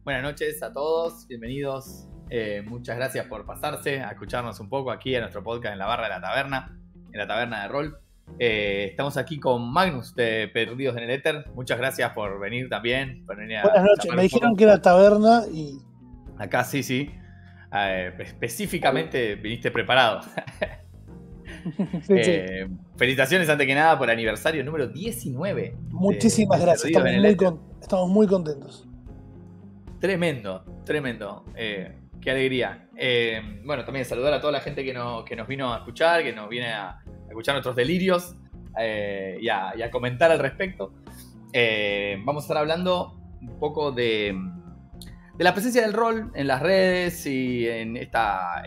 Buenas noches a todos, bienvenidos. Muchas gracias por pasarse a escucharnos un poco aquí en nuestro podcast en la barra de la taberna, en la taberna de rol. Estamos aquí con Magnus de Perdidos en el Éter. Muchas gracias por venir también. Buenas noches, me dijeron que era taberna y... Acá sí. Específicamente viniste preparado. Sí. Felicitaciones antes que nada por el aniversario número 19. Muchísimas gracias, estamos muy contentos. Tremendo. Qué alegría. Bueno, también saludar a toda la gente que nos vino a escuchar, que nos viene a escuchar nuestros delirios y a comentar al respecto. Vamos a estar hablando un poco de la presencia del rol en las redes y en esta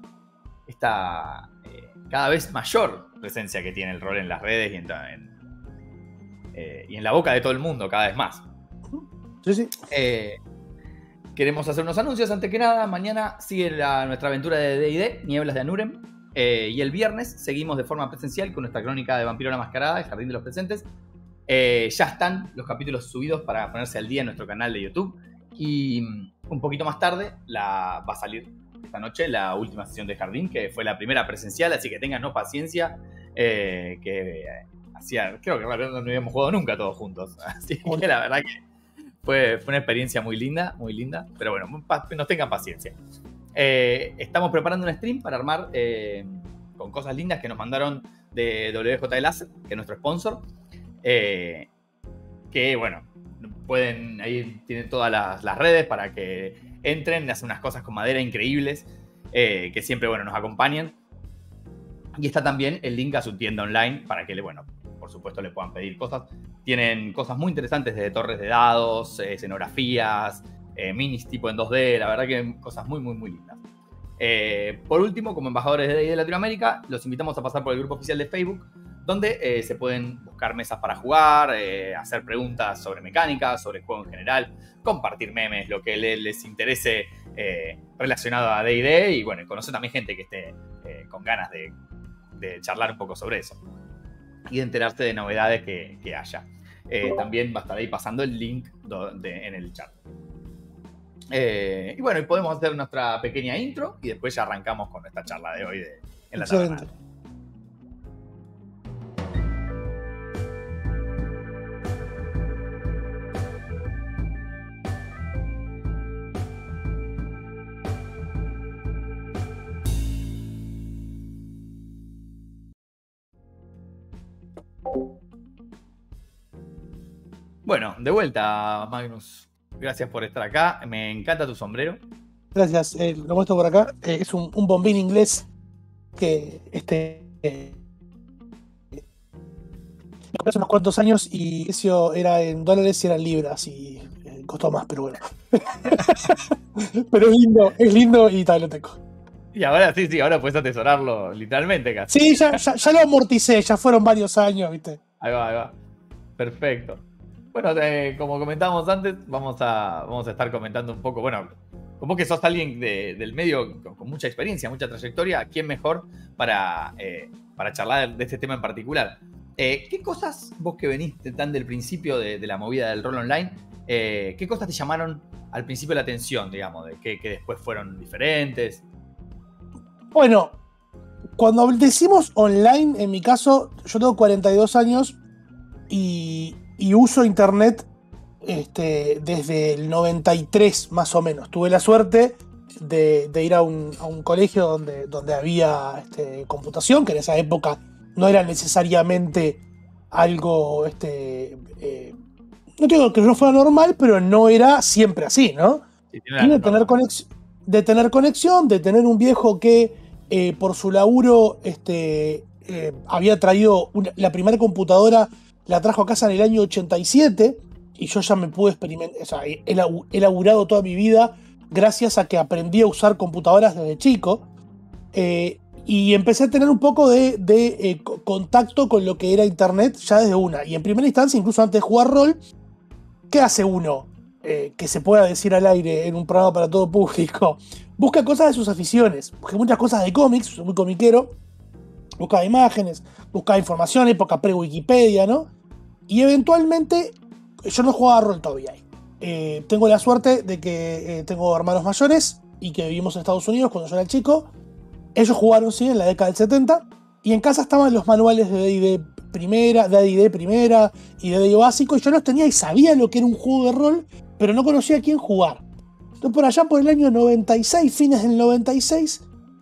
cada vez mayor presencia que tiene el rol en las redes y en la boca de todo el mundo cada vez más. Sí. Queremos hacer unos anuncios antes que nada. Mañana sigue nuestra aventura de D&D, Nieblas de Anurem. Y el viernes seguimos de forma presencial con nuestra crónica de Vampiro la Mascarada, El Jardín de los Presentes. Ya están los capítulos subidos para ponerse al día en nuestro canal de YouTube. Y un poquito más tarde va a salir esta noche la última sesión de Jardín, que fue la primera presencial, así que téngannos paciencia. Creo que realmente no habíamos jugado nunca todos juntos. Así que la verdad que fue una experiencia muy linda, pero bueno, nos tengan paciencia. Estamos preparando un stream para armar con cosas lindas que nos mandaron de WJ Láser, que es nuestro sponsor. Que bueno, ahí tienen todas las redes para que entren, hacen unas cosas con madera increíbles, que siempre nos acompañan. Y está también el link a su tienda online para que por supuesto le puedan pedir cosas. Tienen cosas muy interesantes desde torres de dados, escenografías, minis tipo en 2D, la verdad que cosas muy lindas. Por último, como embajadores de D&D Latinoamérica, los invitamos a pasar por el grupo oficial de Facebook, donde se pueden buscar mesas para jugar, hacer preguntas sobre mecánica, sobre el juego en general, compartir memes, lo que les interese relacionado a D&D y conocer también gente que esté con ganas de charlar un poco sobre eso y de enterarse de novedades que haya. También va a estar ahí pasando el link en el chat. Y podemos hacer nuestra pequeña intro y después ya arrancamos con nuestra charla de hoy en la taberna. Bueno, de vuelta, Magnus. Gracias por estar acá. Me encanta tu sombrero. Gracias. Lo muestro por acá. Es un bombín inglés que hace unos cuantos años y eso era en dólares y eran libras y costó más, pero bueno. Pero es lindo y tal, lo tengo. Y ahora sí, ahora puedes atesorarlo literalmente casi. Sí, ya lo amorticé, ya fueron varios años, ¿viste? Ahí va. Perfecto. Bueno, como comentábamos antes, vamos a estar comentando un poco, como que sos alguien del medio con mucha experiencia, mucha trayectoria, ¿quién mejor para charlar de este tema en particular? ¿Qué cosas, vos que venís tan del principio de la movida del rol online, qué cosas te llamaron al principio la atención, digamos, de que después fueron diferentes? Bueno, cuando decimos online, en mi caso, yo tengo 42 años y uso internet desde el 93 más o menos. Tuve la suerte de ir a un colegio donde había computación, que en esa época no era necesariamente algo, no digo que no fuera normal, pero no era siempre así, ¿no? Sí, y de tener conexión, de tener un viejo que por su laburo había traído la primera computadora. La trajo a casa en el año 87 y yo ya me pude experimentar, o sea, he laburado toda mi vida gracias a que aprendí a usar computadoras desde chico y empecé a tener un poco de contacto con lo que era internet ya desde una. Y en primera instancia, incluso antes de jugar rol, ¿qué hace uno que se pueda decir al aire en un programa para todo público? Busca cosas de sus aficiones, busqué muchas cosas de cómics, soy muy comiquero, buscaba imágenes, buscaba información, época pre-Wikipedia, ¿no? Y eventualmente, yo no jugaba rol todavía ahí. tengo la suerte de que tengo hermanos mayores y que vivimos en Estados Unidos cuando yo era chico. Ellos jugaron, sí, en la década del 70, y en casa estaban los manuales de D&D primera, de D&D primera y de D&D básico, y yo los tenía y sabía lo que era un juego de rol, pero no conocía a quién jugar. Entonces por allá por el año 96, fines del 96,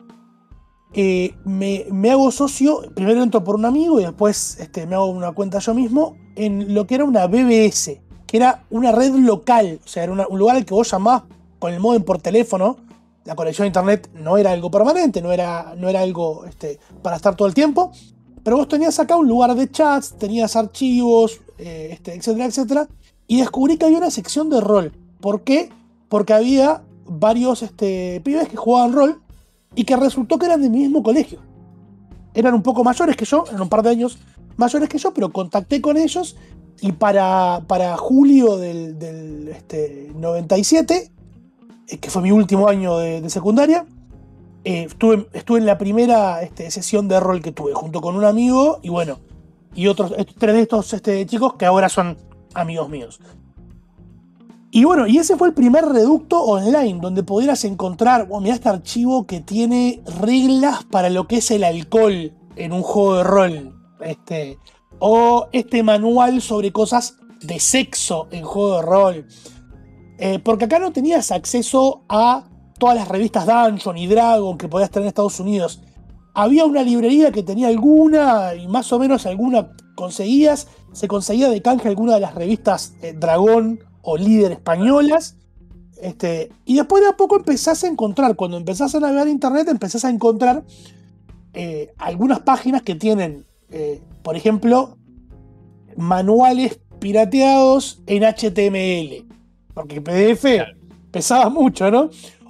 me hago socio. Primero entro por un amigo y después me hago una cuenta yo mismo en lo que era una BBS, que era una red local, o sea, era un lugar al que vos llamabas con el modem por teléfono. La conexión a internet no era algo permanente, no era algo para estar todo el tiempo, pero vos tenías acá un lugar de chats, tenías archivos, etcétera, etcétera, y descubrí que había una sección de rol. ¿Por qué? Porque había varios pibes que jugaban rol y que resultó que eran de mi mismo colegio. Eran un poco mayores que yo, eran un par de años mayores que yo, pero contacté con ellos y para julio del 97, que fue mi último año de secundaria, estuve en la primera sesión de rol que tuve, junto con un amigo y bueno, y otros 3 de estos chicos que ahora son amigos míos. Y bueno, y ese fue el primer reducto online donde pudieras encontrar, mirá este archivo que tiene reglas para lo que es el alcohol en un juego de rol, o este manual sobre cosas de sexo en juego de rol. Porque acá no tenías acceso a todas las revistas Dungeon y Dragon que podías tener en Estados Unidos. Había una librería que tenía alguna, y más o menos alguna conseguías. Se conseguía de canje alguna de las revistas Dragón o Líder españolas. Y después de a poco empezás a encontrar, cuando empezás a navegar internet, empezás a encontrar algunas páginas que tienen, por ejemplo, manuales pirateados en HTML. Porque PDF pesaba mucho, ¿no?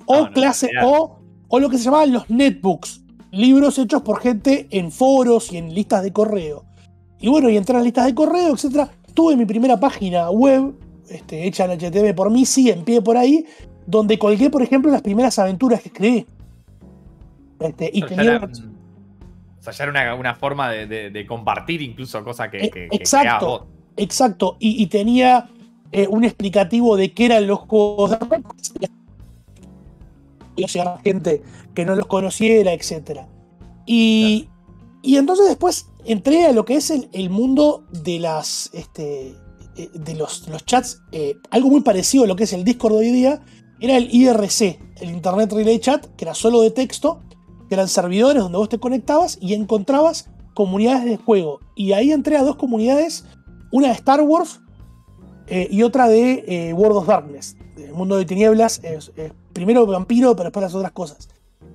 O lo que se llamaban los netbooks, libros hechos por gente en foros y en listas de correo. Y bueno, y entré a las listas de correo, etc. Tuve mi primera página web, hecha en HTML por mí, sí, en pie por ahí, donde colgué, por ejemplo, las primeras aventuras que escribí. Ya era una forma de compartir incluso cosas que exacto, creabas vos. Exacto, y tenía un explicativo de qué eran los juegos de rol, llegar a gente que no los conociera, etc. Y entonces después entré a lo que es el mundo de las de los chats, algo muy parecido a lo que es el Discord de hoy día. Era el IRC, el Internet Relay Chat, que era solo de texto, que eran servidores donde vos te conectabas y encontrabas comunidades de juego. Y ahí entré a 2 comunidades, una de Star Wars y otra de World of Darkness, el mundo de tinieblas, primero vampiro, pero después las otras cosas.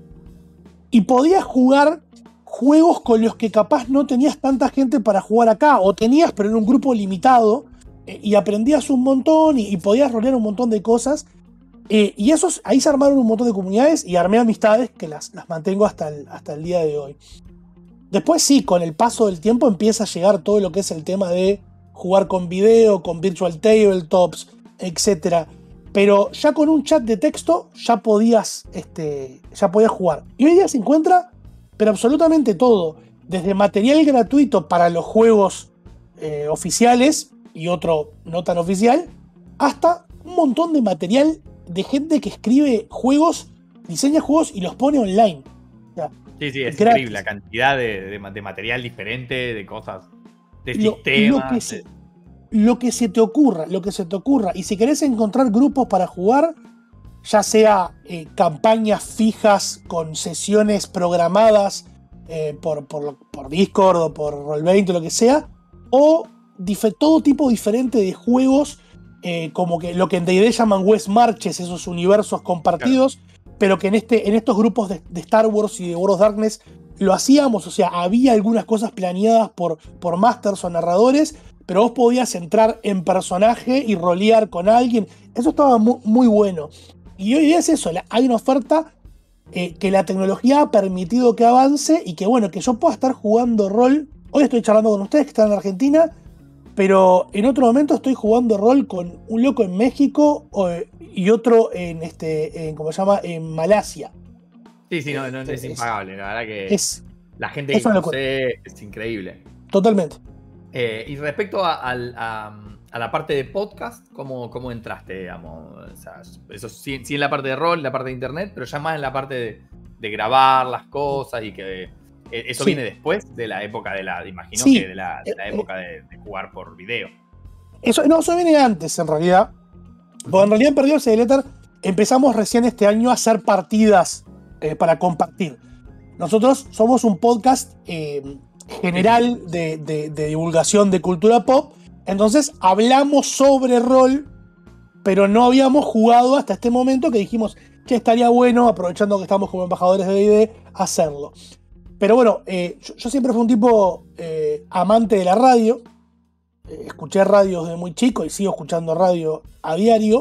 Y podías jugar juegos con los que capaz no tenías tanta gente para jugar acá, o tenías, pero en un grupo limitado, y aprendías un montón y podías rolear un montón de cosas. Y ahí se armaron un montón de comunidades y armé amistades que las mantengo hasta el día de hoy. Después sí, con el paso del tiempo empieza a llegar todo lo que es el tema de jugar con video, con virtual tabletops, etc. Pero ya con un chat de texto ya podías jugar. Y hoy día se encuentra, pero absolutamente todo. Desde material gratuito para los juegos oficiales y otro no tan oficial, hasta un montón de material de gente que escribe juegos, diseña juegos y los pone online. O sea, sí, es gratis. Increíble la cantidad de material diferente, de cosas, de sistemas. Lo que se te ocurra. Y si querés encontrar grupos para jugar, ya sea campañas fijas con sesiones programadas por Discord o por Roll20 o lo que sea, o todo tipo diferente de juegos, como que lo que en D&D llaman West Marches, esos universos compartidos, claro, pero que en estos grupos de Star Wars y de World of Darkness lo hacíamos. O sea, había algunas cosas planeadas por masters o narradores, pero vos podías entrar en personaje y rolear con alguien. Eso estaba muy bueno. Y hoy día es eso, hay una oferta que la tecnología ha permitido que avance y que bueno, que yo pueda estar jugando rol. Hoy estoy charlando con ustedes que están en Argentina, pero en otro momento estoy jugando rol con un loco en México y otro ¿cómo se llama? En Malasia. Sí, no, es impagable, la verdad que la gente que conoce es increíble. Totalmente. Y respecto a a la parte de podcast, ¿cómo entraste, digamos? O sea, eso sí, sí en la parte de rol, en la parte de internet, pero ya más en la parte de grabar las cosas y que eso Sí, viene después de la época imagino que sí. de la época de jugar por video. Eso viene antes, en realidad. Porque en realidad en Perdidos el Éter empezamos recién este año a hacer partidas para compartir. Nosotros somos un podcast general de divulgación de cultura pop. Entonces hablamos sobre rol, pero no habíamos jugado hasta este momento que dijimos que estaría bueno, aprovechando que estamos como embajadores de D&D, hacerlo. Pero bueno, yo siempre fui un tipo amante de la radio. Escuché radio desde muy chico y sigo escuchando radio a diario.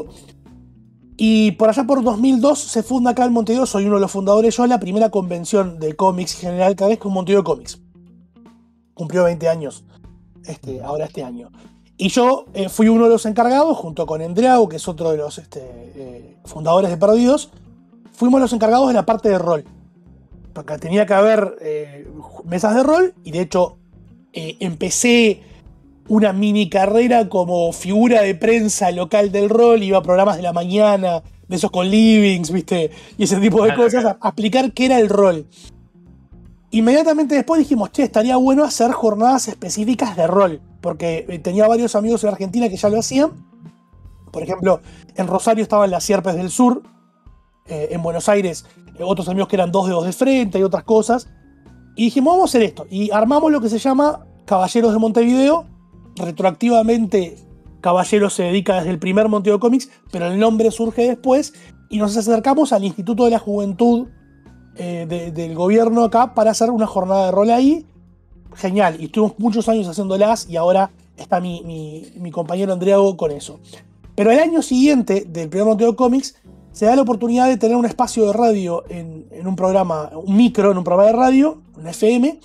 Y por allá por 2002 se funda acá en Montevideo, soy uno de los fundadores yo, la primera convención de cómics general cada vez con Montevideo Comics. Cumplió 20 años ahora este año. Y yo fui uno de los encargados, junto con Endriago, que es otro de los fundadores de Perdidos, fuimos los encargados de la parte de rol. Porque tenía que haber mesas de rol, y de hecho empecé una mini carrera como figura de prensa local del rol, iba a programas de la mañana, de esos con livings, ¿viste? Y ese tipo de cosas, a explicar qué era el rol. Inmediatamente después dijimos, che, estaría bueno hacer jornadas específicas de rol, porque tenía varios amigos en Argentina que ya lo hacían. Por ejemplo, en Rosario estaban las Sierpes del Sur, en Buenos Aires otros amigos que eran 2 dedos de frente y otras cosas. Y dijimos, vamos a hacer esto. Y armamos lo que se llama Caballeros de Montevideo. Retroactivamente, Caballeros se dedica desde el primer Montevideo Comics, pero el nombre surge después. Y nos acercamos al Instituto de la Juventud del gobierno acá para hacer una jornada de rol ahí. Genial. Y estuvimos muchos años haciéndolas y ahora está mi compañero Andriago con eso. Pero el año siguiente del primer Montevideo Comics se da la oportunidad de tener un espacio de radio en un programa, un micro en un programa de radio, un FM,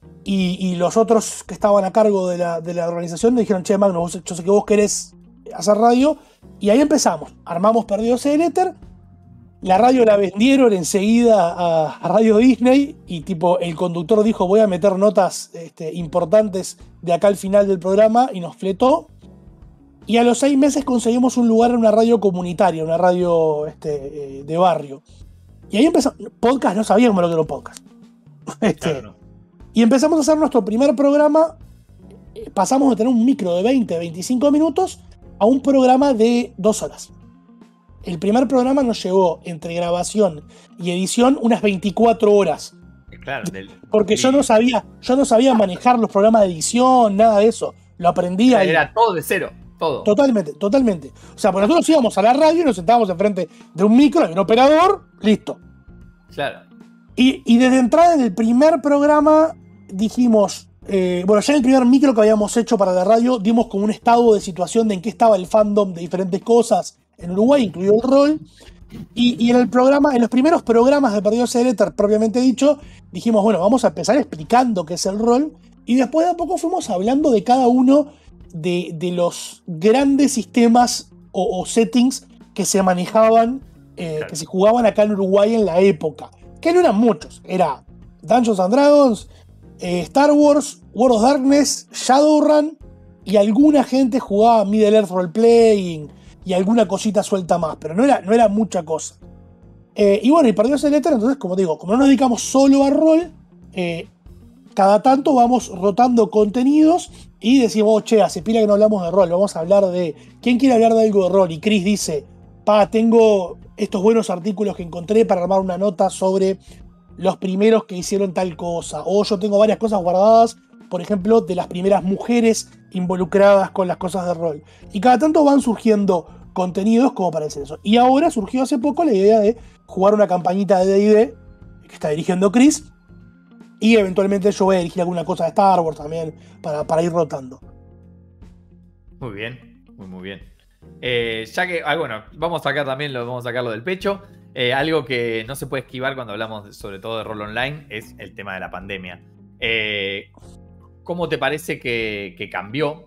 y los otros que estaban a cargo de la organización me dijeron, che, Magno, yo sé que vos querés hacer radio, y ahí empezamos. Armamos Perdidos el Éter, la radio la vendieron enseguida a Radio Disney, y tipo el conductor dijo, voy a meter notas importantes de acá al final del programa, y nos fletó. Y a los 6 meses conseguimos un lugar en una radio comunitaria, una radio de barrio. Y ahí empezamos. Podcast, no sabíamos lo que era un podcast. Claro, no. Y empezamos a hacer nuestro primer programa. Pasamos de tener un micro de 20, 25 minutos a un programa de 2 horas. El primer programa nos llevó, entre grabación y edición, unas 24 horas. Claro, porque yo no sabía manejar los programas de edición, nada de eso. Lo aprendí ahí. Era todo de cero. Todo. Totalmente. O sea, pues nosotros íbamos a la radio y nos sentábamos enfrente de un micro, de un operador, listo. Claro. Y desde entrada en el primer programa dijimos, bueno, ya en el primer micro que habíamos hecho para la radio, dimos como un estado de situación de en qué estaba el fandom de diferentes cosas en Uruguay, incluido el rol. Y en los primeros programas de Perdidos el Éter, propiamente dicho, dijimos, bueno, vamos a empezar explicando qué es el rol. Y después de a poco fuimos hablando de cada uno de los grandes sistemas o settings que se manejaban, claro, que se jugaban acá en Uruguay en la época. Que no eran muchos. Era Dungeons and Dragons, Star Wars, World of Darkness, Shadowrun, y alguna gente jugaba Middle Earth Roleplaying y alguna cosita suelta más, pero no era mucha cosa. Y bueno, y Perdidos el Éter, entonces, como digo, como no nos dedicamos solo a rol, cada tanto vamos rotando contenidos y decimos, che, hace pila que no hablamos de rol, vamos a hablar de... ¿Quién quiere hablar de algo de rol? Y Chris dice, tengo estos buenos artículos que encontré para armar una nota sobre los primeros que hicieron tal cosa. O yo tengo varias cosas guardadas, por ejemplo, de las primeras mujeres involucradas con las cosas de rol. Y cada tanto van surgiendo contenidos como para hacer eso. Y ahora surgió hace poco la idea de jugar una campañita de D&D que está dirigiendo Chris. Y eventualmente yo voy a dirigir alguna cosa de Star Wars también para ir rotando. Muy bien, muy bien. Ya que, bueno, vamos a sacarlo del pecho. Algo que no se puede esquivar cuando hablamos sobre todo de rol online es el tema de la pandemia. ¿Cómo te parece que cambió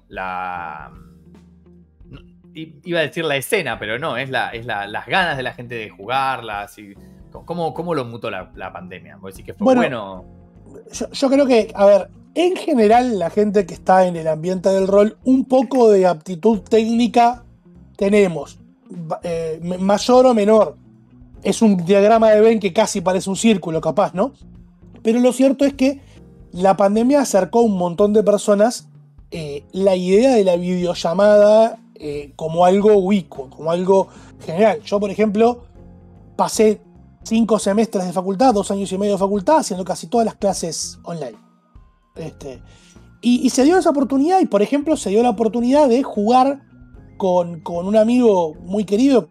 iba a decir la escena, pero no, es las ganas de la gente de jugarlas? ¿Cómo lo mutó la pandemia? ¿Vos decís que fue bueno? Yo creo que, a ver, en general, la gente que está en el ambiente del rol, un poco de aptitud técnica tenemos, mayor o menor. Es un diagrama de Venn que casi parece un círculo, capaz, ¿no? Pero lo cierto es que la pandemia acercó a un montón de personas la idea de la videollamada como algo ubicuo, como algo general. Yo, por ejemplo, pasé 5 semestres de facultad, 2 años y medio de facultad, haciendo casi todas las clases online. Y se dio esa oportunidad, y por ejemplo, se dio la oportunidad de jugar con un amigo muy querido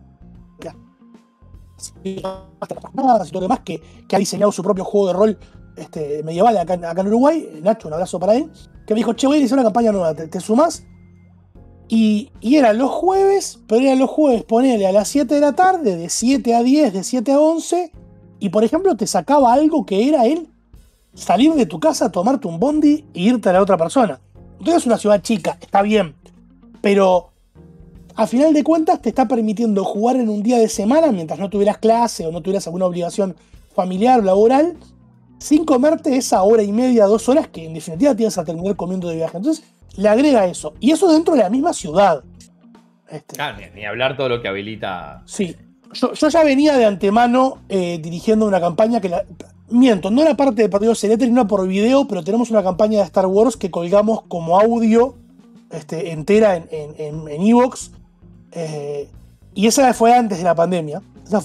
y todo lo demás, que ha diseñado su propio juego de rol medieval acá en Uruguay. Nacho, un abrazo para él, que me dijo, che, voy a iniciar una campaña nueva, ¿te sumás? Y eran los jueves, pero eran los jueves, ponele a las 7 de la tarde, de 7 a 10, de 7 a 11, y por ejemplo te sacaba algo que era él salir de tu casa, tomarte un bondi e irte a la otra persona. Entonces es una ciudad chica, está bien, pero a final de cuentas te está permitiendo jugar en un día de semana mientras no tuvieras clase o no tuvieras alguna obligación familiar o laboral, sin comerte esa hora y media, 2 horas que en definitiva tienes a terminar comiendo de viaje. Entonces le agrega eso, y eso dentro de la misma ciudad. Claro, ni hablar todo lo que habilita. Sí, yo ya venía de antemano dirigiendo una campaña que miento, no era parte de Partido Celeste ni una por video, pero tenemos una campaña de Star Wars que colgamos como audio entera en Evox. Y esa fue antes de la pandemia.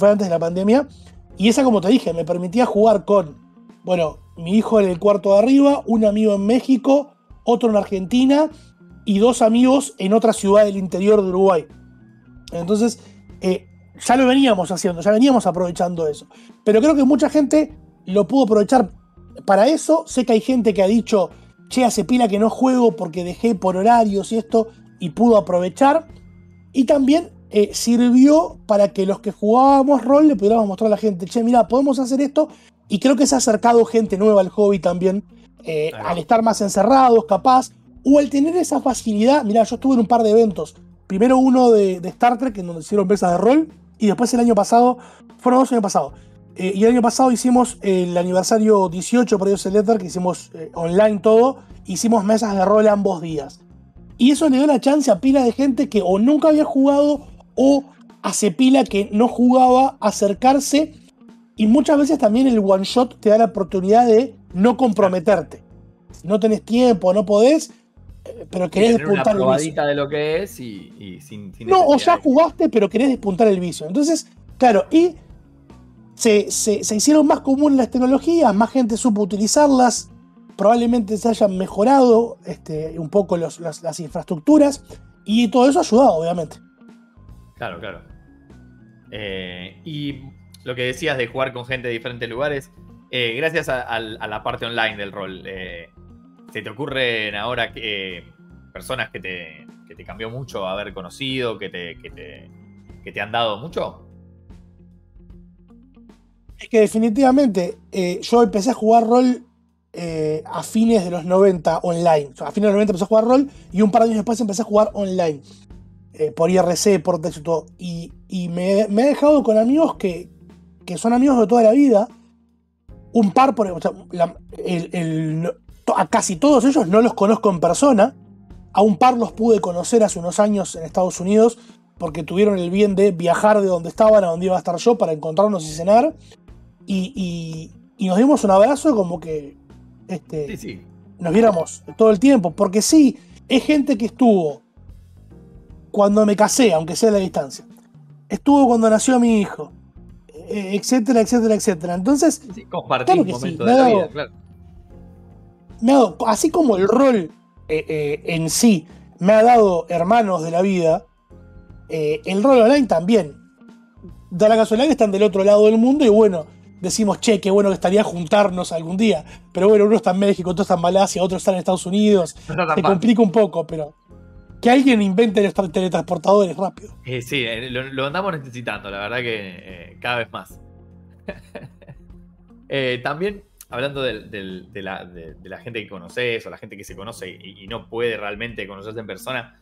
Y esa, como te dije, me permitía jugar con, bueno, mi hijo en el cuarto de arriba, un amigo en México, otro en Argentina y 2 amigos en otra ciudad del interior de Uruguay. Entonces, ya lo veníamos haciendo, ya veníamos aprovechando eso. Pero creo que mucha gente lo pudo aprovechar para eso. Sé que hay gente que ha dicho, che, hace pila que no juego porque dejé por horarios y esto, y pudo aprovechar. Y también sirvió para que los que jugábamos rol le pudiéramos mostrar a la gente, che, mira, podemos hacer esto. Y creo que se ha acercado gente nueva al hobby también, al estar más encerrados, capaz, o al tener esa facilidad. Mirá, yo estuve en un par de eventos. Primero uno de Star Trek, en donde hicieron mesas de rol, y después el año pasado, fueron 2 años pasados. Y el año pasado hicimos el aniversario 18 por Dios Letter, que hicimos online todo, hicimos mesas de rol ambos días. Y eso le dio la chance a pila de gente que o nunca había jugado o hace pila que no jugaba acercarse. Y muchas veces también el one shot te da la oportunidad de no comprometerte. Si no tenés tiempo, no podés, pero querés despuntar una probadita de lo que es y sin no, o ya jugaste, pero querés despuntar el vicio. Entonces, claro, y se hicieron más comunes las tecnologías, más gente supo utilizarlas, probablemente se hayan mejorado un poco las infraestructuras, y todo eso ha ayudado, obviamente. Claro. Y lo que decías de jugar con gente de diferentes lugares, gracias a la parte online del rol, ¿se te ocurren ahora personas que te cambió mucho haber conocido, que te han dado mucho? Es que definitivamente yo empecé a jugar rol a fines de los 90 online. O sea, a fines de los 90 empecé a jugar rol y un par de años después empecé a jugar online. Por IRC, por texto y todo. Y me he dejado con amigos que son amigos de toda la vida. Un par, o sea, a casi todos ellos no los conozco en persona. A un par los pude conocer hace unos años en Estados Unidos porque tuvieron el bien de viajar de donde estaban a donde iba a estar yo para encontrarnos y cenar. Y nos dimos un abrazo como que Sí. nos viéramos todo el tiempo. Porque sí, es gente que estuvo cuando me casé, aunque sea a la distancia. Estuvo cuando nació mi hijo. Etcétera. Entonces, sí, compartir un momento de la vida, claro. Me ha dado, así como el rol en sí me ha dado hermanos de la vida, el rol online también. Da la casualidad que están del otro lado del mundo y bueno, decimos, che, qué bueno que estaría juntarnos algún día. Pero bueno, uno está en México, otro está en Malasia, otro está en Estados Unidos. Se complica un poco, pero que alguien invente los teletransportadores rápido. Sí, lo andamos necesitando, la verdad que cada vez más. También, hablando de la gente que conoces o la gente que se conoce y no puede realmente conocerse en persona,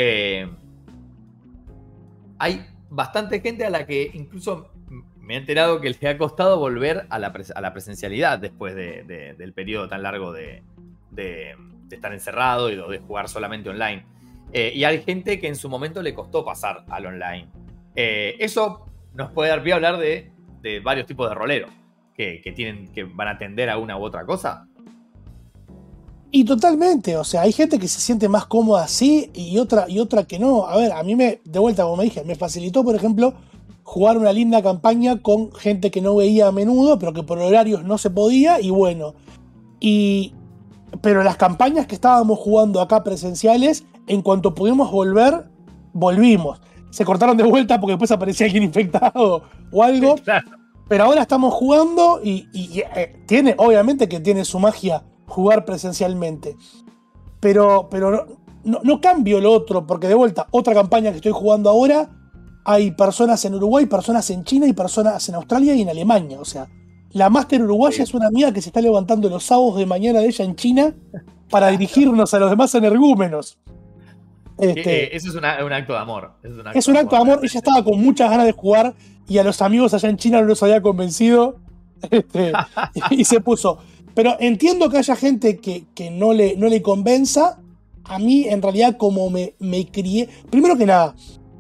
hay bastante gente a la que incluso me he enterado que le ha costado volver a la presencialidad después del periodo tan largo de de estar encerrado y de jugar solamente online. Y hay gente que en su momento le costó pasar al online. Eso nos puede dar pie a hablar de varios tipos de roleros que van a tender a una u otra cosa. Y totalmente, o sea, hay gente que se siente más cómoda así y otra que no. A ver, a mí de vuelta, como me dije, me facilitó, por ejemplo, jugar una linda campaña con gente que no veía a menudo, pero que por horarios no se podía, y bueno. Pero las campañas que estábamos jugando acá presenciales, en cuanto pudimos volver, volvimos. Se cortaron de vuelta porque después aparecía alguien infectado o algo. Claro. Pero ahora estamos jugando y obviamente que tiene su magia jugar presencialmente. Pero no cambio lo otro, porque de vuelta, otra campaña que estoy jugando ahora, hay personas en Uruguay, personas en China y personas en Australia y en Alemania. O sea, la máster uruguaya es una amiga que se está levantando los sábados de mañana de ella en China para dirigirnos a los demás energúmenos. Eso es un acto de amor. Es un acto de amor. Ella estaba con muchas ganas de jugar y a los amigos allá en China no los había convencido. Y se puso. Pero entiendo que haya gente que no le convenza. A mí, en realidad, como me crié. Primero que nada,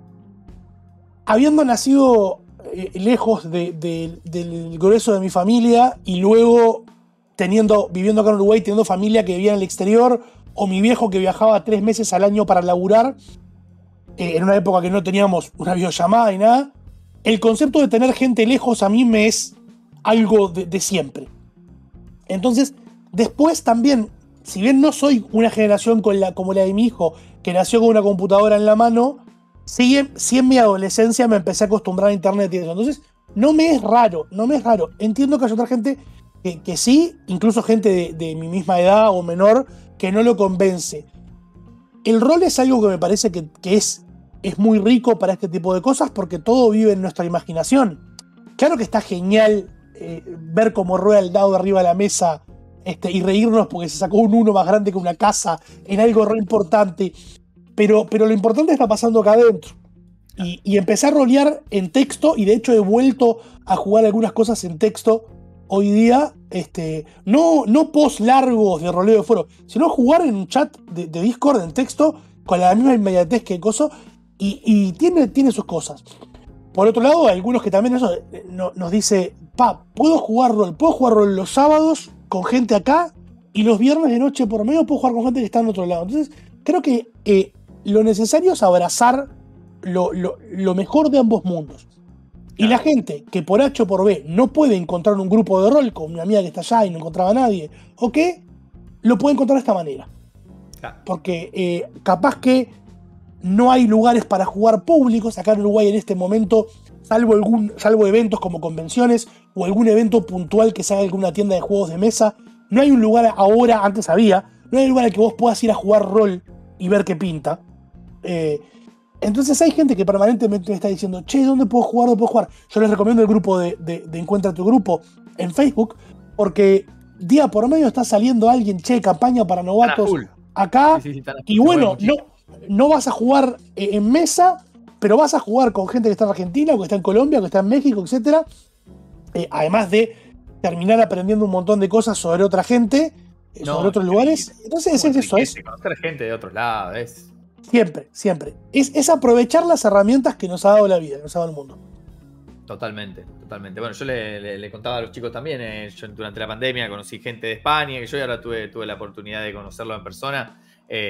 habiendo nacido lejos del grueso de mi familia y luego viviendo acá en Uruguay, teniendo familia que vivía en el exterior, o mi viejo que viajaba 3 meses al año para laburar, en una época que no teníamos una videollamada y nada, el concepto de tener gente lejos a mí me es algo de siempre. Entonces, después también, si bien no soy una generación como la de mi hijo, que nació con una computadora en la mano, sí en mi adolescencia me empecé a acostumbrar a internet y eso. Entonces, no me es raro. Entiendo que hay otra gente que sí, incluso gente de mi misma edad o menor, que no lo convence. El rol es algo que me parece que es muy rico para este tipo de cosas porque todo vive en nuestra imaginación. Claro que está genial ver cómo rueda el dado arriba de la mesa y reírnos porque se sacó un 1 más grande que una casa en algo re importante. Pero lo importante está pasando acá adentro. Y empecé a rolear en texto, y de hecho he vuelto a jugar algunas cosas en texto hoy día. No post largos de roleo de foro, sino jugar en un chat de Discord en texto con la misma inmediatez que el coso. Y tiene sus cosas. Por otro lado, hay algunos que también eso nos dice, puedo jugar rol los sábados con gente acá, y los viernes de noche por medio puedo jugar con gente que está en otro lado. Entonces, creo que lo necesario es abrazar lo mejor de ambos mundos. Y la gente que por H o por B no puede encontrar un grupo de rol, con una amiga que está allá y no encontraba a nadie, o que lo puede encontrar de esta manera. Porque capaz que no hay lugares para jugar públicos acá en Uruguay en este momento, salvo eventos como convenciones o algún evento puntual que se haga en alguna tienda de juegos de mesa. No hay un lugar ahora, antes había, no hay un lugar al que vos puedas ir a jugar rol y ver qué pinta. Entonces hay gente que permanentemente me está diciendo, che, ¿dónde puedo jugar? ¿Dónde puedo jugar? Yo les recomiendo el grupo de Encuentra tu Grupo en Facebook, porque día por medio está saliendo alguien, che, campaña para novatos acá, sí, y bueno, no vas a jugar en mesa, pero vas a jugar con gente que está en Argentina, o que está en Colombia, o que está en México, etc. Además de terminar aprendiendo un montón de cosas sobre otra gente, sobre otros lugares. Entonces es eso, es conocer gente de otros lados, es... Siempre. Es aprovechar las herramientas que nos ha dado la vida, que nos ha dado el mundo. Totalmente. Bueno, yo le contaba a los chicos también, yo durante la pandemia conocí gente de España, que yo ahora tuve la oportunidad de conocerlo en persona.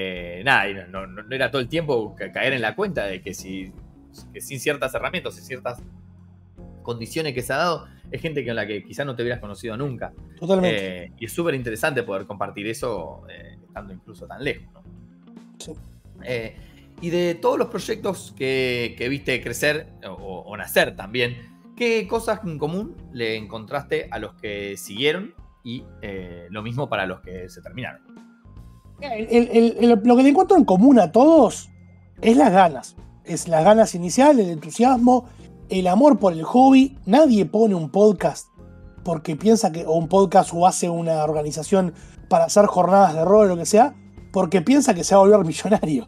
No era todo el tiempo caer en la cuenta de que sin ciertas herramientas y ciertas condiciones que se ha dado, es gente con la que quizás no te hubieras conocido nunca. Totalmente. Y es súper interesante poder compartir eso estando incluso tan lejos, ¿no? Sí. Y de todos los proyectos que viste crecer o nacer también, ¿qué cosas en común le encontraste a los que siguieron y lo mismo para los que se terminaron? Lo que le encuentro en común a todos es las ganas. Es las ganas iniciales, el entusiasmo, el amor por el hobby. Nadie pone un podcast porque piensa que, o un podcast o hace una organización para hacer jornadas de rol o lo que sea, porque piensa que se va a volver millonario.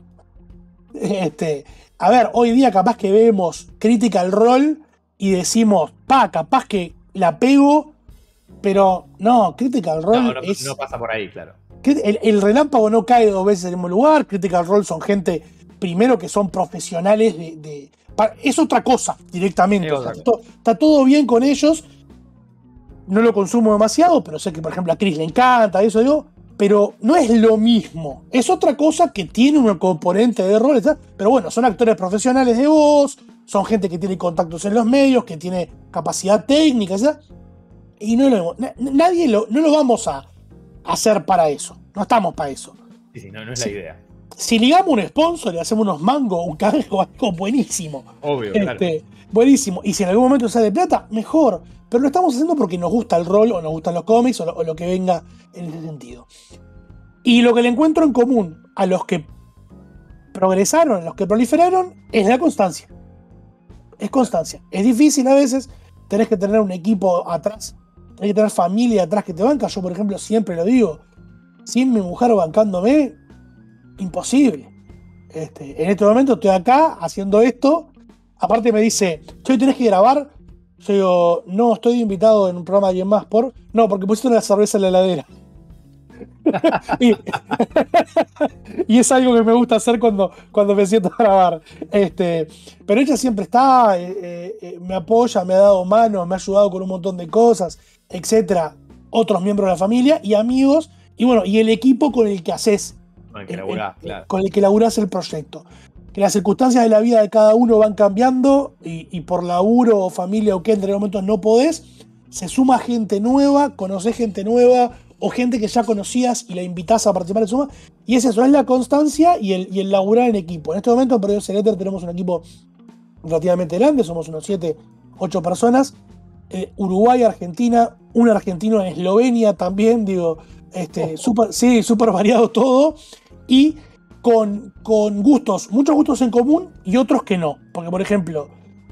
A ver, hoy día capaz que vemos crítica al rol y decimos, capaz que la pego, pero no, crítica al rol no pasa por ahí, claro. El relámpago no cae 2 veces en el mismo lugar. Critical Role son gente, primero, que son profesionales es otra cosa directamente. Está todo bien con ellos. No lo consumo demasiado, pero sé que, por ejemplo, a Chris le encanta, eso digo. Pero no es lo mismo. Es otra cosa que tiene un componente de rol, ¿sabes? Pero bueno, son actores profesionales de voz, son gente que tiene contactos en los medios, que tiene capacidad técnica, ¿sabes? Y no lo vamos a hacer para eso. No estamos para eso. Sí, no es la idea. Si ligamos un sponsor y hacemos unos mangos, un canje o algo buenísimo. Obvio, claro. Buenísimo. Y si en algún momento sale plata, mejor. Pero lo estamos haciendo porque nos gusta el rol, o nos gustan los cómics, o lo que venga en ese sentido. Y lo que le encuentro en común a los que progresaron, a los que proliferaron, es la constancia. Es constancia. Es difícil a veces, tenés que tener un equipo atrás, tenés que tener familia atrás que te banca. Yo, por ejemplo, siempre lo digo, sin mi mujer bancándome, imposible. En este momento estoy acá haciendo esto. Aparte me dice, che, tenés que grabar. Yo digo, no, estoy invitado en un programa de alguien más No, porque pusiste una cerveza en la heladera. y es algo que me gusta hacer cuando me siento a grabar. Pero ella siempre está, me apoya, me ha dado mano, me ha ayudado con un montón de cosas, etcétera. Otros miembros de la familia y amigos. Y bueno, y el equipo con el que haces. Con el que laburás el proyecto. Que las circunstancias de la vida de cada uno van cambiando y por laburo o familia o que entre momentos no podés, se suma gente nueva, conocés gente nueva o gente que ya conocías y la invitás a participar de suma. Y es eso, es la constancia y el laburar en equipo. En este momento en Perdidos en el Éter tenemos un equipo relativamente grande, somos unos 7, 8 personas. Uruguay, Argentina, un argentino en Eslovenia también, digo, súper variado todo. Y con gustos, muchos gustos en común y otros que no. Porque, por ejemplo,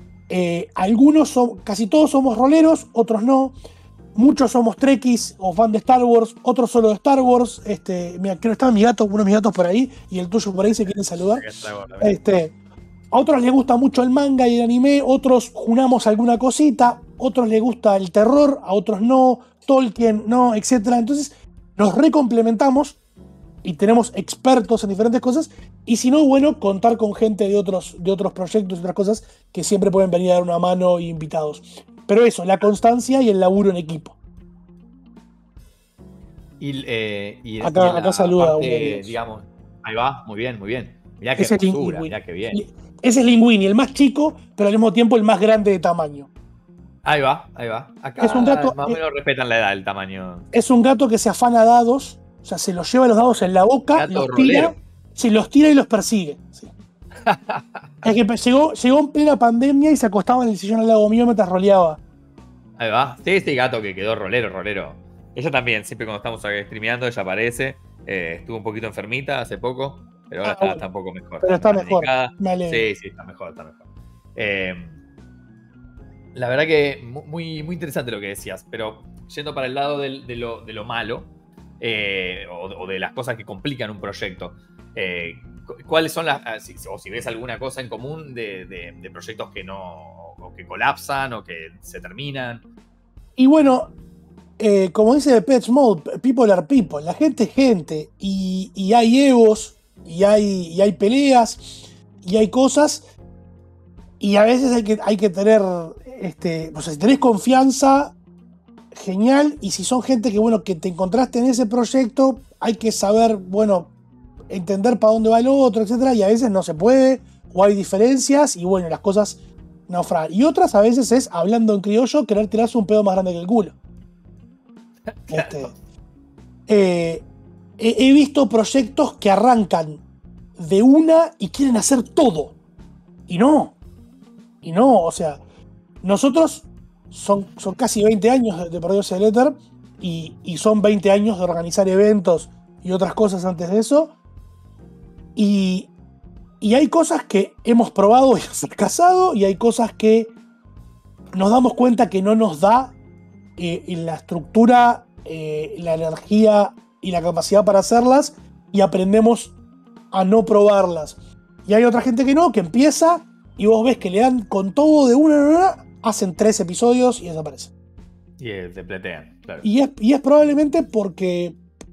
casi todos somos roleros, otros no. Muchos somos trekkies o fan de Star Wars, otros solo de Star Wars. Mira, creo que están uno de mis gatos por ahí y el tuyo por ahí, se quieren saludar. A otros les gusta mucho el manga y el anime, otros junamos alguna cosita, otros les gusta el terror, a otros no, Tolkien no, etc. Entonces nos recomplementamos y tenemos expertos en diferentes cosas, y si no, bueno, contar con gente de otros proyectos y otras cosas que siempre pueden venir a dar una mano y invitados. Pero eso, la constancia y el laburo en equipo. Acá saluda parte, digamos, ahí va, muy bien. Mirá qué postura, mirá qué bien. Ese es Linguini, el más chico, pero al mismo tiempo el más grande de tamaño. Ahí va. Acá es un gato, más o menos respetan la edad, el tamaño. Es un gato que se afana dados. O sea, se los lleva los dados en la boca, los tira y los persigue. Sí. Es que llegó en plena pandemia y se acostaba en el sillón al lado mío mientras roleaba. Ahí va. Sí, este gato que quedó rolero. Ella también, siempre cuando estamos streameando, ella aparece. Estuvo un poquito enfermita hace poco, pero ahora está un poco mejor. Pero está mejor. Sí, está mejor. La verdad que muy, muy interesante lo que decías, pero yendo para el lado de lo malo, o de las cosas que complican un proyecto, ¿cuáles son o si ves alguna cosa en común de proyectos que no, o que colapsan o que se terminan? Y bueno, como dice Depeche Mode, people are people, la gente es gente, y hay egos, y hay peleas, y hay cosas, y a veces hay que tener, o sea, si tenés confianza, genial, y si son gente que te encontraste en ese proyecto, hay que saber, entender para dónde va el otro, etcétera, y a veces no se puede, o hay diferencias, y las cosas naufragan. Y otras a veces es, hablando en criollo, querer tirarse un pedo más grande que el culo. He visto proyectos que arrancan de una y quieren hacer todo. Y no, o sea, nosotros son casi 20 años de Perdidos en el Éter y son 20 años de organizar eventos y otras cosas antes de eso. Y hay cosas que hemos probado y fracasado, y hay cosas que nos damos cuenta que no nos da la estructura, la energía y la capacidad para hacerlas, y aprendemos a no probarlas. Y hay otra gente que no, que empieza y vos ves que le dan con todo de una, hacen 3 episodios y desaparecen. Y se pletean, claro. Y es probablemente porque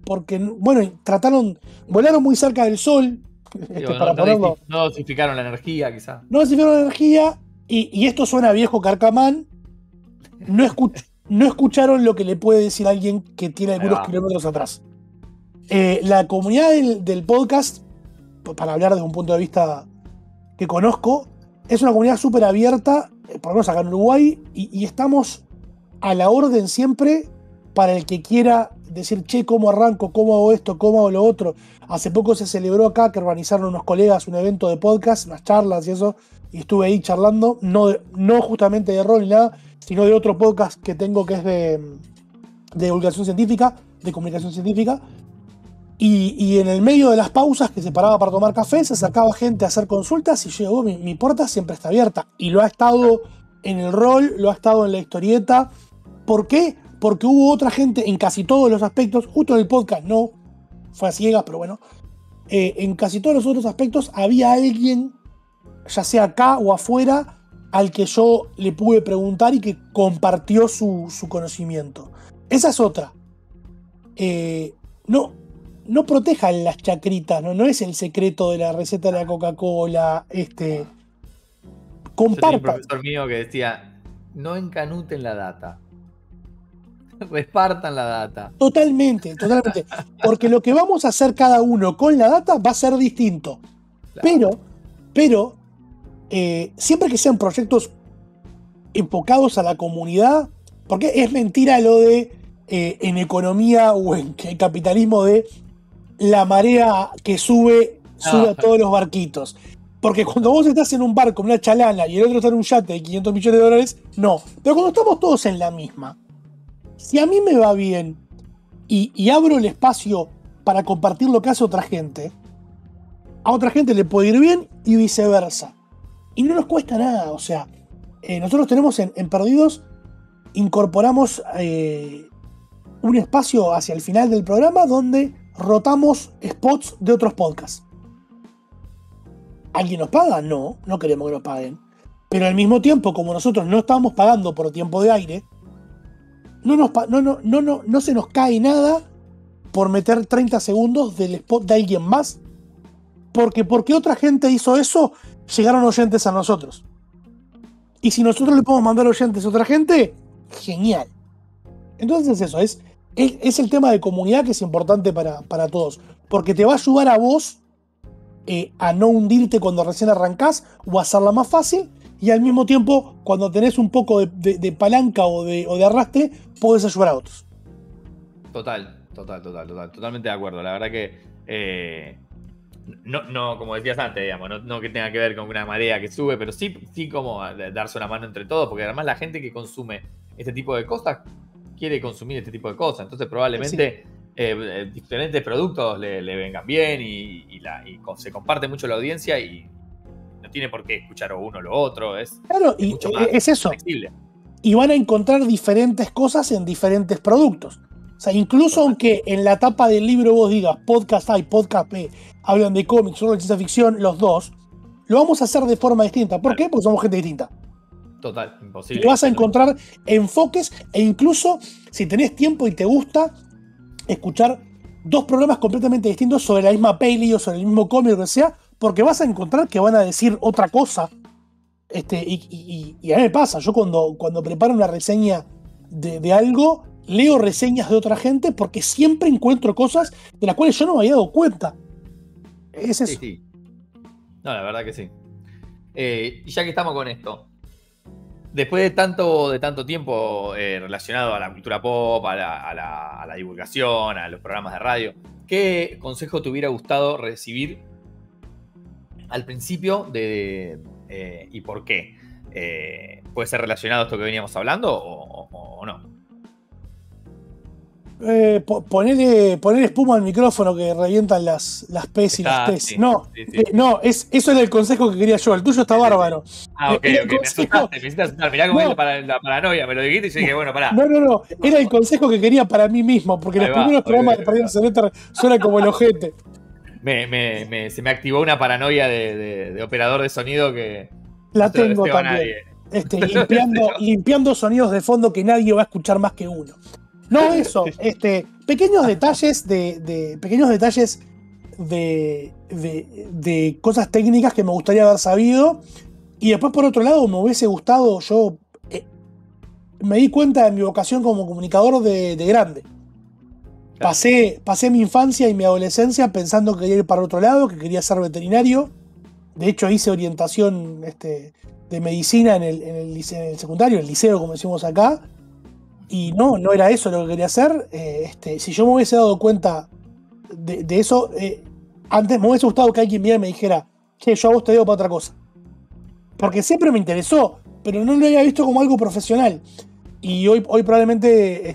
porque bueno, volaron muy cerca del Sol, para ponerlo. No dosificaron la energía, quizá. No dosificaron la energía, y esto suena viejo carcamán. No escucharon lo que le puede decir alguien que tiene algunos kilómetros atrás. La comunidad del podcast, para hablar desde un punto de vista que conozco, es una comunidad súper abierta, por lo menos acá en Uruguay, y estamos a la orden siempre para el que quiera decir, che, ¿cómo arranco? ¿Cómo hago esto? ¿Cómo hago lo otro? Hace poco se celebró acá que organizaron unos colegas un evento de podcast, unas charlas y eso, y estuve ahí charlando, no justamente de rol ni nada, sino de otro podcast que tengo que es de divulgación científica, de comunicación científica. Y en el medio de las pausas que se paraba para tomar café, se acercaba gente a hacer consultas y yo digo, mi puerta siempre está abierta. Y lo ha estado en el rol, lo ha estado en la historieta. ¿Por qué? Porque hubo otra gente en casi todos los aspectos, justo en el podcast no, fue a ciegas, pero bueno, en casi todos los otros aspectos había alguien, ya sea acá o afuera, al que yo le pude preguntar y que compartió su conocimiento. Esa es otra. No protejan las chacritas, no es el secreto de la receta de la Coca-Cola. Compartan. Yo tenía un profesor mío que decía, no encanuten la data. Repartan la data. Totalmente. Porque lo que vamos a hacer cada uno con la data va a ser distinto. Claro. Pero siempre que sean proyectos enfocados a la comunidad, porque es mentira lo de en economía o en capitalismo de la marea que sube a todos los barquitos. Porque cuando vos estás en un barco, en una chalana, y el otro está en un yate de 500 millones de dólares, no. Pero cuando estamos todos en la misma, si a mí me va bien y abro el espacio para compartir lo que hace otra gente, a otra gente le puede ir bien y viceversa. Y no nos cuesta nada. O sea, nosotros tenemos en Perdidos, incorporamos un espacio hacia el final del programa donde rotamos spots de otros podcasts. ¿Alguien nos paga? No queremos que nos paguen. Pero al mismo tiempo, como nosotros no estamos pagando por tiempo de aire, no se nos cae nada por meter 30 segundos del spot de alguien más. Porque otra gente hizo eso, llegaron oyentes a nosotros. Y si nosotros le podemos mandar oyentes a otra gente, genial. Entonces eso, es el tema de comunidad que es importante para todos. Porque te va a ayudar a vos a no hundirte cuando recién arrancás o a hacerla más fácil. Y al mismo tiempo, cuando tenés un poco de palanca o de arrastre, podés ayudar a otros. Totalmente de acuerdo. La verdad que no como decías antes, digamos, no que tenga que ver con una marea que sube, pero sí como darse una mano entre todos, porque además la gente que consume este tipo de cosas quiere consumir este tipo de cosas. Entonces probablemente diferentes productos le vengan bien y se comparte mucho la audiencia y no tiene por qué escuchar uno o lo otro. Claro, y mucho más es eso. flexible. Y van a encontrar diferentes cosas en diferentes productos. O sea, incluso aunque en la tapa del libro vos digas podcast A y podcast B hablan de cómics, solo de ciencia ficción, los dos, lo vamos a hacer de forma distinta. ¿Por qué? Porque somos gente distinta. Total, imposible. Y vas a encontrar enfoques e incluso si tenés tiempo y te gusta escuchar dos programas completamente distintos sobre la misma peli o sobre el mismo cómic o lo que sea, porque vas a encontrar que van a decir otra cosa. Y a mí me pasa, yo cuando preparo una reseña de algo, leo reseñas de otra gente porque siempre encuentro cosas de las cuales yo no me había dado cuenta. Es eso. Sí. No, la verdad que sí. Y ya que estamos con esto, después de tanto tiempo relacionado a la cultura pop, a la divulgación, a los programas de radio, ¿qué consejo te hubiera gustado recibir al principio y por qué? ¿Puede ser relacionado a esto que veníamos hablando o no? Poner espuma al micrófono que revientan las P's y las T's. Sí, no, sí. No, eso era el consejo que quería yo. El tuyo está bárbaro. Ok, me hiciste asustar. Mirá cómo es la paranoia, me lo dijiste y yo dije, bueno, pará. No, era el consejo que quería para mí mismo, porque los primeros programas de Perdidos en el Éter suenan como el ojete. Se me activó una paranoia de operador de sonido que la tengo también. Limpiando sonidos de fondo que nadie va a escuchar más que uno. No eso, pequeños detalles pequeños detalles de cosas técnicas que me gustaría haber sabido. Y después, por otro lado, me hubiese gustado, yo me di cuenta de mi vocación como comunicador de grande. Claro. Pasé mi infancia y mi adolescencia pensando que quería ir para otro lado, que quería ser veterinario. De hecho, hice orientación de medicina en el secundario, en el liceo, como decimos acá. Y no era eso lo que quería hacer. Si yo me hubiese dado cuenta de eso, antes me hubiese gustado que alguien viera y me dijera, che, yo a vos te digo para otra cosa. Porque siempre me interesó, pero no lo había visto como algo profesional. Y hoy probablemente,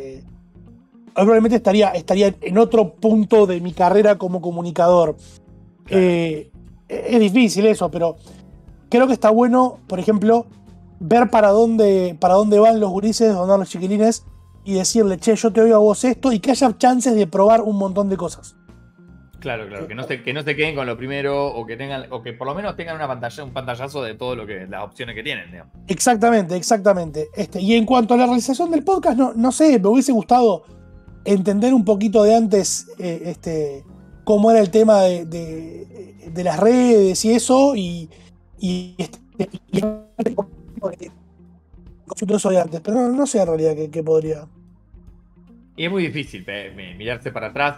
estaría en otro punto de mi carrera como comunicador. Claro. Es difícil eso, pero creo que está bueno, por ejemplo, ver para dónde van los gurises, dónde van los chiquilines, y decirle, che, yo te oigo a vos esto, y que haya chances de probar un montón de cosas. Claro, que no se queden con lo primero, o que por lo menos tengan un pantallazo de todo las opciones que tienen, digamos. Exactamente. Y en cuanto a la realización del podcast, no sé, me hubiese gustado entender un poquito de antes cómo era el tema de las redes y eso, y todo eso de antes, pero no sé en realidad qué podría. Y es muy difícil mirarse para atrás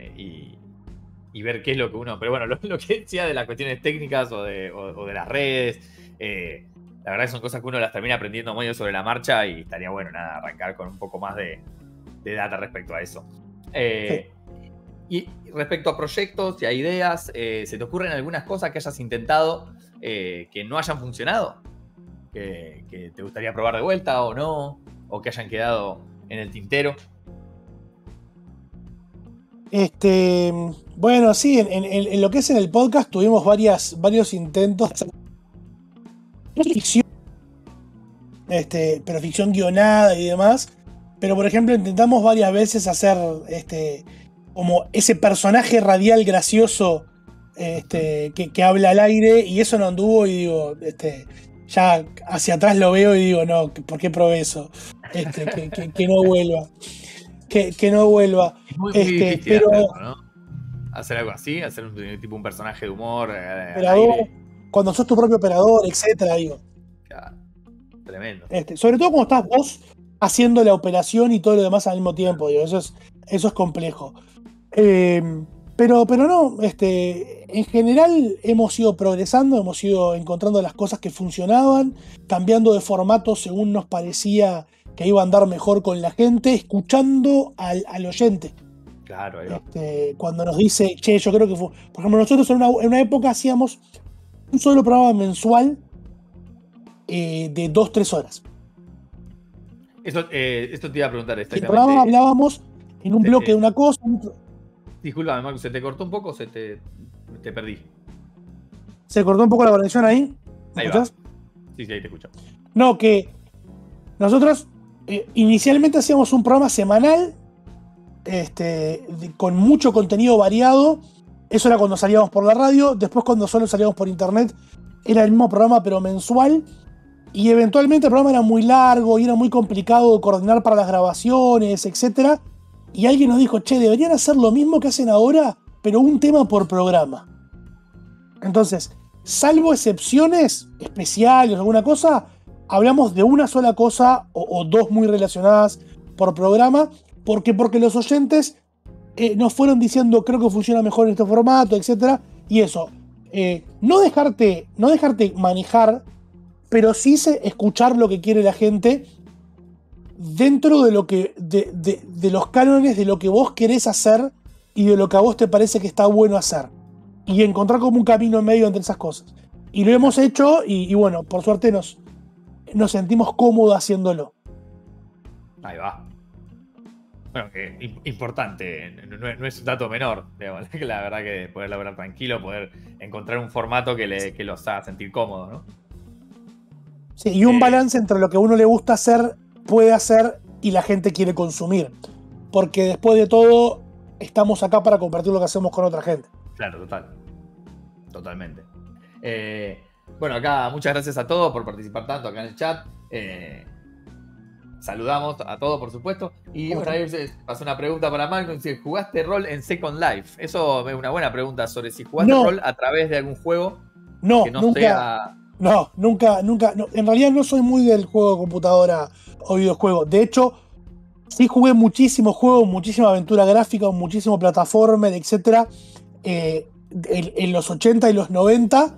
y ver qué es lo que uno. Pero bueno, lo que decía de las cuestiones técnicas o de las redes, la verdad que son cosas que uno las termina aprendiendo medio sobre la marcha y estaría bueno, nada, arrancar con un poco más de data respecto a eso. Sí. Y respecto a proyectos y a ideas, ¿se te ocurren algunas cosas que hayas intentado que no hayan funcionado? Que te gustaría probar de vuelta o no, o que hayan quedado en el tintero. Bueno, sí, en lo que es en el podcast tuvimos varios intentos de ficción, pero ficción guionada y demás. Pero por ejemplo, intentamos varias veces hacer como ese personaje radial gracioso que habla al aire, y eso no anduvo, y digo, ya hacia atrás lo veo y digo, no, ¿por qué probé eso? Que no vuelva. Que no vuelva. Es muy difícil Pero hacerlo, ¿no? Hacer algo así, hacer un personaje de humor al operador, aire. cuando sos tu propio operador, etcétera, digo. Claro, tremendo. Sobre todo cuando estás vos haciendo la operación y todo lo demás al mismo tiempo, digo, eso es complejo. Pero no, en general hemos ido progresando, hemos ido encontrando las cosas que funcionaban, cambiando de formato según nos parecía que iba a andar mejor con la gente, escuchando al oyente. Claro, ahí va. Cuando nos dice, che, yo creo que fue. Por ejemplo, nosotros en una época hacíamos un solo programa mensual de 2-3 horas. Esto te iba a preguntar En el exactamente. programa hablábamos en un bloque de una cosa. Disculpame, Marcos, ¿se te cortó un poco o te perdí? ¿Se cortó un poco la conexión ahí? ¿Me escuchás? Sí, ahí te escucho. No, que nosotros inicialmente hacíamos un programa semanal con mucho contenido variado. Eso era cuando salíamos por la radio. Después, cuando solo salíamos por internet, era el mismo programa pero mensual. Y eventualmente el programa era muy largo y era muy complicado de coordinar para las grabaciones, etc. Y alguien nos dijo, che, deberían hacer lo mismo que hacen ahora, pero un tema por programa. Entonces, salvo excepciones especiales o alguna cosa, hablamos de una sola cosa o dos muy relacionadas por programa, porque los oyentes nos fueron diciendo, creo que funciona mejor en este formato, etc. Y eso, no dejarte manejar, pero sí escuchar lo que quiere la gente dentro de lo que de los cánones de lo que vos querés hacer y de lo que a vos te parece que está bueno hacer, y encontrar como un camino en medio entre esas cosas. Y lo hemos hecho y bueno, por suerte nos sentimos cómodos haciéndolo. Ahí va. Bueno, importante, no es un dato menor, digamos, la verdad que poder laburar tranquilo, poder encontrar un formato que los haga sentir cómodos, ¿no? Sí, y un balance entre lo que a uno le gusta hacer, puede hacer y la gente quiere consumir. Porque después de todo, estamos acá para compartir lo que hacemos con otra gente. Claro, totalmente. Bueno, acá muchas gracias a todos por participar tanto acá en el chat. saludamos a todos, por supuesto. Y Ok. bueno, ahí se pasó una pregunta para Malcolm, si jugaste rol en Second Life. Eso es una buena pregunta sobre si jugaste No, rol a través de algún juego que no, no nunca. sea... No, nunca, nunca. No. En realidad no soy muy del juego de computadora o videojuego. De hecho, sí jugué muchísimos juegos, muchísima aventura gráfica, muchísimo plataformer, etcétera, en los 80 y los 90.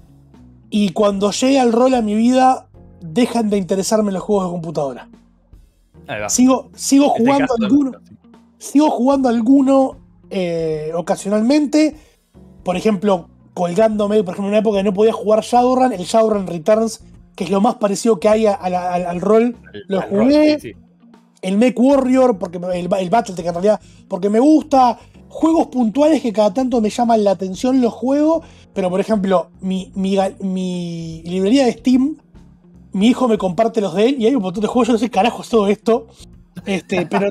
Y cuando llega el rol a mi vida, dejan de interesarme los juegos de computadora. Ahí va. Sigo Este jugando caso, alguno. Sigo jugando alguno ocasionalmente. Por ejemplo, colgándome, por ejemplo, en una época que no podía jugar Shadowrun, el Shadowrun Returns, que es lo más parecido que hay al rol, lo al rol, jugué. sí, sí. El Mech Warrior, porque el Battletech en realidad, porque me gusta. Juegos puntuales que cada tanto me llaman la atención los juegos, pero por ejemplo, mi librería de Steam, mi hijo me comparte los de él y hay un montón de juegos, yo no sé carajo es todo esto, pero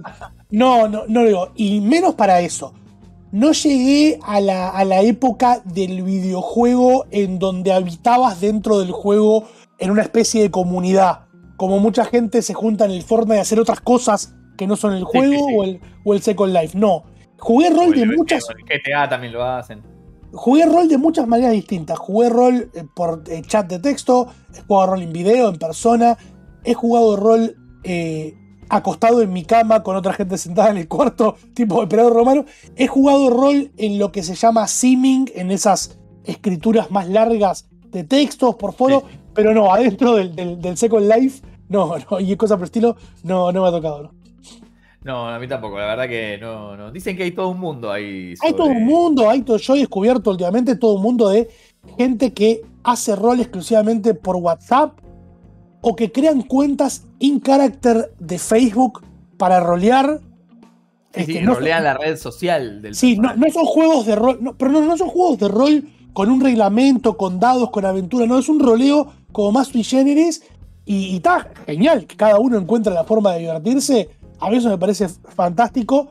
no digo, y menos para eso. No llegué a la época del videojuego en donde habitabas dentro del juego en una especie de comunidad. Como mucha gente se junta en el Fortnite a hacer otras cosas que no son el Sí, sí, juego sí. o el Second Life. No. Jugué O rol el, de o muchas. el GTA también lo hacen. Jugué rol de muchas maneras distintas. Jugué rol por chat de texto, he jugado rol en video, en persona. He jugado rol acostado en mi cama con otra gente sentada en el cuarto, tipo emperador romano. He jugado rol en lo que se llama simming, en esas escrituras más largas de textos por foro, Sí. pero no, adentro del Second Life, no, y cosas por el estilo, no me ha tocado. ¿No? No, a mí tampoco, la verdad que no. Dicen que hay todo un mundo ahí Hay todo un sobre... mundo, yo he descubierto últimamente todo un mundo de gente que hace rol exclusivamente por WhatsApp o que crean cuentas in character de Facebook para rolear. Sí, No, rolean la red social del sí, no personaje. son juegos de rol, pero no son juegos de rol con un reglamento, con dados, con aventura, no, es un roleo como más sui generis y está genial que cada uno encuentre la forma de divertirse. A mí eso me parece fantástico.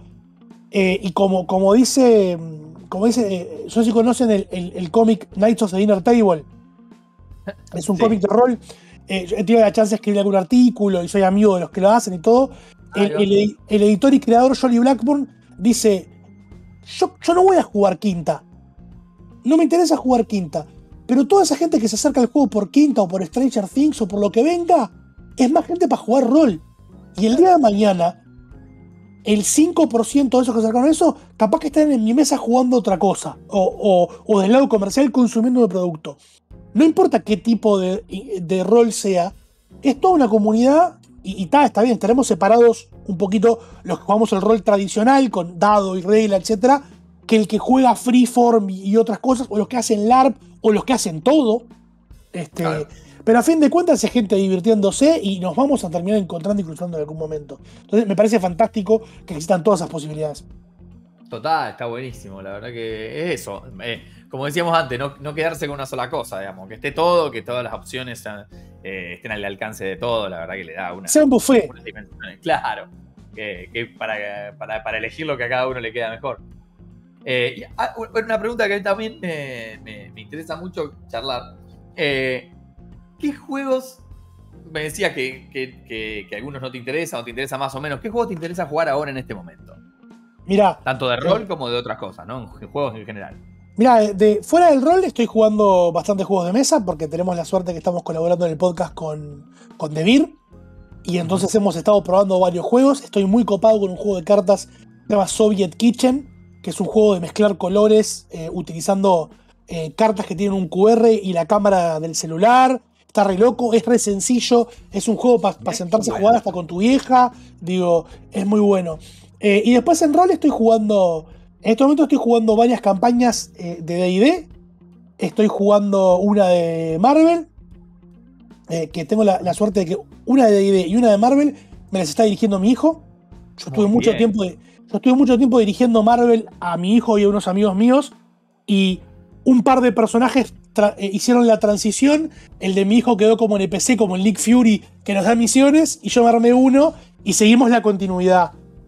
Y como dice, no sé si conocen el cómic Knights of the Dinner Table. Es un Sí. cómic de rol. Yo he tenido la chance de escribir algún artículo y soy amigo de los que lo hacen y todo. Ahí va. El editor y creador Jolly Blackburn dice: yo no voy a jugar quinta. No me interesa jugar quinta. Pero toda esa gente que se acerca al juego por quinta o por Stranger Things o por lo que venga, es más gente para jugar rol. Y el día de mañana, el 5% de esos que sacaron eso, capaz que están en mi mesa jugando otra cosa. O del lado comercial consumiendo el producto. No importa qué tipo de rol sea, es toda una comunidad y está bien, estaremos separados un poquito los que jugamos el rol tradicional con dado y regla, etcétera, que el que juega freeform y otras cosas, o los que hacen LARP, o los que hacen todo. Claro. Pero a fin de cuentas es gente divirtiéndose y nos vamos a terminar encontrando y cruzando en algún momento. Entonces me parece fantástico que existan todas esas posibilidades. Total, está buenísimo, la verdad que es eso. Como decíamos antes, no quedarse con una sola cosa, digamos, que esté todo, que todas las opciones estén al alcance de todo, la verdad que le da Sea un buffet. unas dimensiones. Claro, que para elegir lo que a cada uno le queda mejor. Una pregunta que a mí también me interesa mucho charlar. ¿Qué juegos, me decía que algunos no te interesan o te interesa más o menos, qué juegos te interesa jugar ahora en este momento? Mirá. Tanto de rol como de otras cosas, ¿no? Juegos en general. Mirá, fuera del rol estoy jugando bastantes juegos de mesa porque tenemos la suerte que estamos colaborando en el podcast con Devir. Y entonces hemos estado probando varios juegos. Estoy muy copado con un juego de cartas que se llama Soviet Kitchen, que es un juego de mezclar colores utilizando cartas que tienen un QR y la cámara del celular. Está re loco, es re sencillo. Es un juego para sentarse a jugar hasta con tu vieja. Digo, es muy bueno. Y después en rol estoy jugando... En este momento estoy jugando varias campañas de D&D. Estoy jugando una de Marvel. Que tengo la suerte de que una de D&D y una de Marvel me las está dirigiendo mi hijo. Yo estuve mucho tiempo dirigiendo Marvel a mi hijo y a unos amigos míos. Y un par de personajes hicieron la transición. El de mi hijo quedó como NPC, como el Nick Fury, que nos da misiones. Y yo me armé uno y seguimos la continuidad.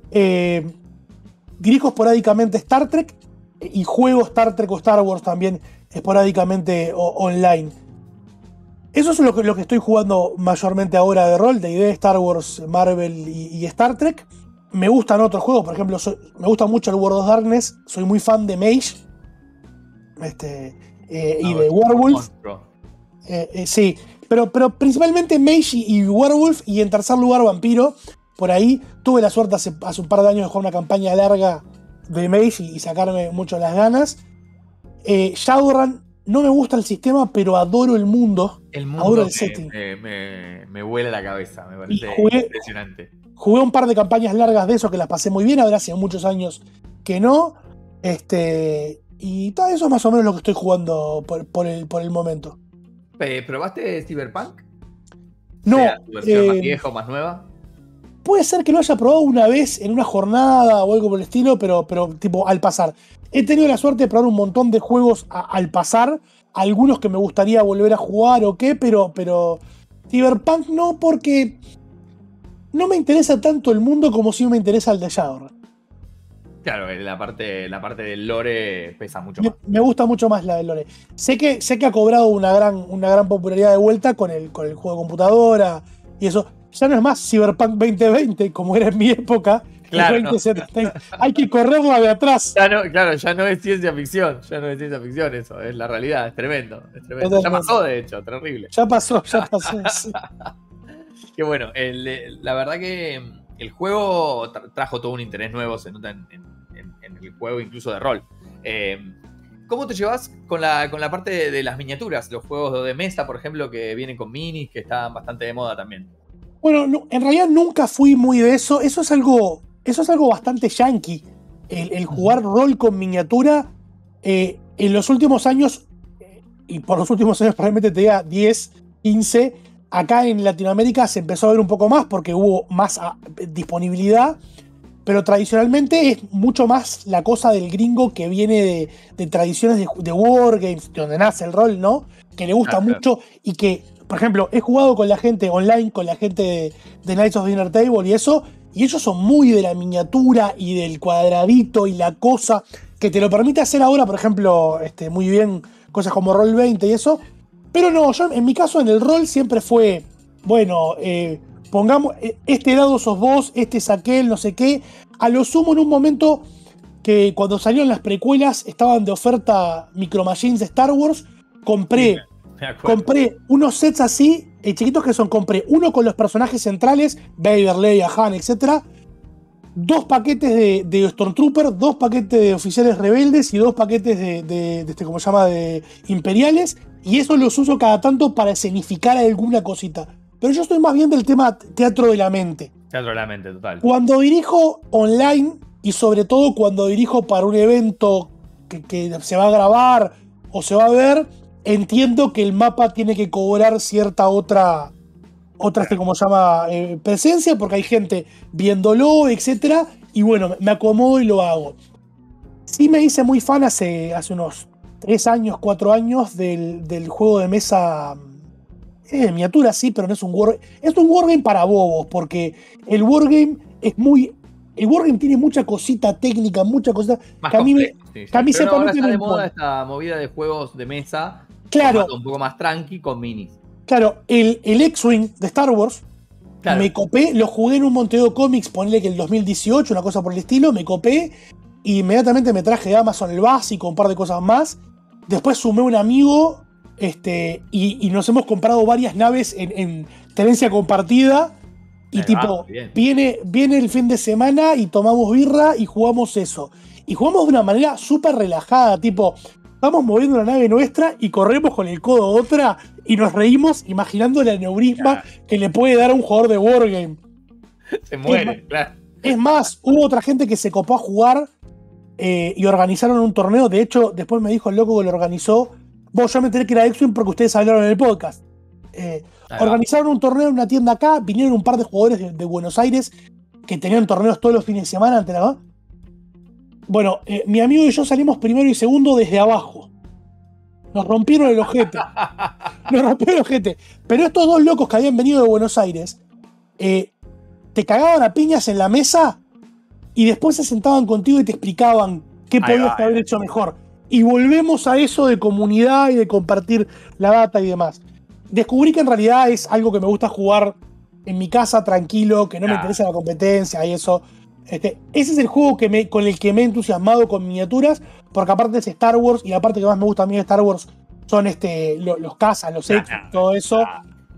Dirijo esporádicamente Star Trek y juego Star Trek o Star Wars también esporádicamente online. Eso es lo que estoy jugando mayormente ahora de rol, de idea, Star Wars, Marvel y Star Trek. Me gustan otros juegos, por ejemplo, me gusta mucho el World of Darkness, soy muy fan de Mage y de Werewolf. Sí, pero principalmente Mage y Werewolf, y en tercer lugar Vampiro. Por ahí tuve la suerte hace un par de años de jugar una campaña larga de Mage y sacarme mucho las ganas. Shadowrun, no me gusta el sistema, pero adoro el mundo. Adoro el setting. Me vuela la cabeza, me parece impresionante. Jugué un par de campañas largas de eso que las pasé muy bien, ahora hace muchos años que no. Y todo eso es más o menos lo que estoy jugando por el momento. ¿Probaste Cyberpunk? No. ¿Sea tu versión más vieja o más nueva? Puede ser que lo haya probado una vez en una jornada o algo por el estilo, pero tipo al pasar. He tenido la suerte de probar un montón de juegos al pasar, algunos que me gustaría volver a jugar o qué, pero Cyberpunk no, porque no me interesa tanto el mundo como si me interesa el de Shadowrun. Claro, la parte del lore pesa mucho más. Me gusta mucho más la del lore. Sé que ha cobrado una gran popularidad de vuelta con el juego de computadora y eso. Ya no es más Cyberpunk 2020 como era en mi época. Claro, 2070. Hay que correrla de atrás. Ya no es ciencia ficción. Ya no es ciencia ficción eso. Es la realidad. Es tremendo. Ya pasó, de hecho. Terrible. Ya pasó. Sí. Qué bueno. La verdad que el juego trajo todo un interés nuevo. Se nota en el juego, incluso de rol. ¿Cómo te llevas con la parte de las miniaturas? Los juegos de mesa, por ejemplo, que vienen con minis, que están bastante de moda también. Bueno, no, en realidad nunca fui muy de eso. Eso es algo bastante yankee. El jugar rol con miniatura. En los últimos años, y por los últimos años probablemente te diga 10, 15, acá en Latinoamérica se empezó a ver un poco más porque hubo más disponibilidad. Pero tradicionalmente es mucho más la cosa del gringo que viene de tradiciones de wargames, de donde nace el rol, ¿no? Que le gusta mucho y que, por ejemplo, he jugado con la gente online, con la gente de Knights of Dinner Table y eso, y ellos son muy de la miniatura y del cuadradito y la cosa que te lo permite hacer ahora, por ejemplo, muy bien cosas como Roll20 y eso. Pero no, yo en mi caso en el rol siempre fue, bueno, pongamos, este dado sos vos, este es aquel, no sé qué. A lo sumo en un momento que cuando salieron las precuelas estaban de oferta Micro Machines de Star Wars, compré unos sets así, chiquitos que son, compré uno con los personajes centrales, Vader, Leia, Han, etc. 2 paquetes de Stormtrooper, 2 paquetes de oficiales rebeldes y 2 paquetes de imperiales, y eso los uso cada tanto para escenificar alguna cosita. Pero yo estoy más bien del tema teatro de la mente. Teatro de la mente, total. Cuando dirijo online, y sobre todo cuando dirijo para un evento que se va a grabar o se va a ver, entiendo que el mapa tiene que cobrar cierta otra presencia, porque hay gente viéndolo, etc. Y bueno, me acomodo y lo hago. Sí me hice muy fan hace unos 3 años, 4 años del juego de mesa. Es miniatura, sí, pero no es un wargame. Es un wargame para bobos, porque el wargame tiene mucha cosita técnica, mucha cosita más que a mí ahora está de moda esta movida de juegos de mesa. Claro. Un poco más tranqui con minis. Claro, el X-Wing de Star Wars, claro, me copé, lo jugué en un Montevideo Comics, ponele que el 2018, una cosa por el estilo, me copé, y inmediatamente me traje de Amazon el básico, un par de cosas más. Después sumé un amigo, y nos hemos comprado varias naves en tenencia compartida. Y viene el fin de semana y tomamos birra y jugamos eso. Y jugamos de una manera súper relajada, tipo, vamos moviendo la nave nuestra y corremos con el codo otra y nos reímos imaginando el aneurisma que le puede dar a un jugador de wargame. Se muere, claro. Es más, hubo otra gente que se copó a jugar y organizaron un torneo. De hecho, después me dijo el loco que lo organizó. Yo me enteré que era X-Wing porque ustedes hablaron en el podcast. Organizaron un torneo en una tienda acá, vinieron un par de jugadores de Buenos Aires que tenían torneos todos los fines de semana. Bueno, mi amigo y yo salimos primero y segundo desde abajo. Nos rompieron el ojete. Pero estos 2 locos que habían venido de Buenos Aires te cagaban a piñas en la mesa y después se sentaban contigo y te explicaban qué podías haber hecho mejor. Y volvemos a eso de comunidad y de compartir la data y demás. descubrí que en realidad es algo que me gusta jugar en mi casa tranquilo, que no me Claro. interesa la competencia y eso. Ese es el juego con el que me he entusiasmado con miniaturas, porque aparte es Star Wars, y la parte que más me gusta a mí de Star Wars son los cazas, los X, todo eso.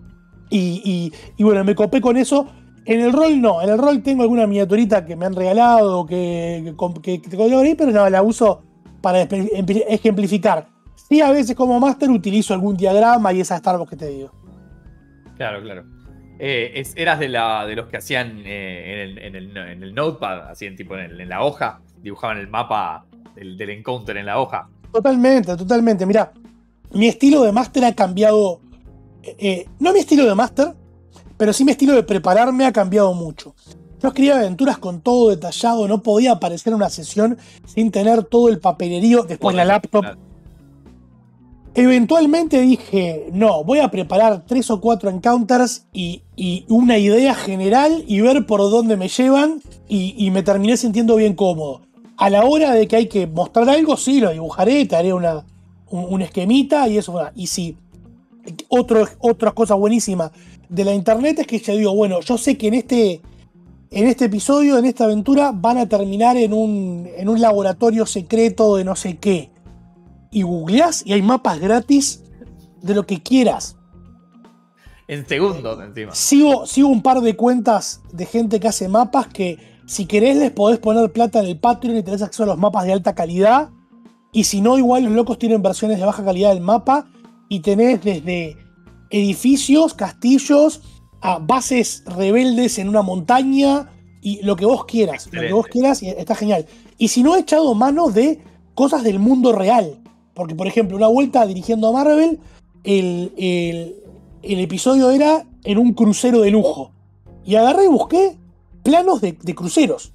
Y bueno, me copé con eso. En el rol no, en el rol tengo alguna miniaturita que me han regalado, que te coloco ahí, pero no, la uso para ejemplificar. Sí, a veces como máster utilizo algún diagrama y esa Star Wars que te digo. Claro, claro. Eras de los que hacían en el notepad, hacían tipo en la hoja, dibujaban el mapa del encounter en la hoja. Totalmente, totalmente. Mirá, mi estilo de máster ha cambiado. No mi estilo de máster, pero sí mi estilo de prepararme ha cambiado mucho. Yo escribía aventuras con todo detallado, no podía aparecer en una sesión sin tener todo el papelerío, después la laptop. Eventualmente dije, no, voy a preparar 3 o 4 encounters y una idea general y ver por dónde me llevan y me terminé sintiendo bien cómodo. A la hora de que hay que mostrar algo, sí, lo dibujaré, te haré un esquemita y eso. Y sí, otra cosa buenísima de la internet es que ya digo, bueno, yo sé que en este episodio, en esta aventura, van a terminar en un laboratorio secreto de no sé qué. Y googleás y hay mapas gratis de lo que quieras. En segundos encima. Sigo un par de cuentas de gente que hace mapas que si querés les podés poner plata en el Patreon y tenés acceso a los mapas de alta calidad. Y si no, igual los locos tienen versiones de baja calidad del mapa y tenés desde edificios, castillos, a bases rebeldes en una montaña y lo que vos quieras. Excelente. Lo que vos quieras y está genial. Y si no, he echado mano de cosas del mundo real. Porque, por ejemplo, una vuelta dirigiendo a Marvel, el episodio era en un crucero de lujo. Y agarré y busqué planos de cruceros.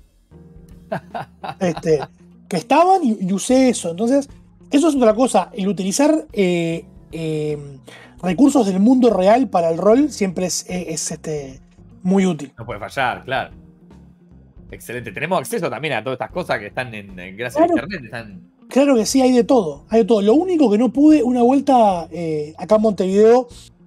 Que estaban y usé eso. Entonces, eso es otra cosa. El utilizar recursos del mundo real para el rol siempre es muy útil. No puede fallar, claro. Excelente. Tenemos acceso también a todas estas cosas que están gracias Claro. a internet. Están... Claro que sí, hay de todo. Hay de todo. Lo único que no pude, una vuelta acá en Montevideo,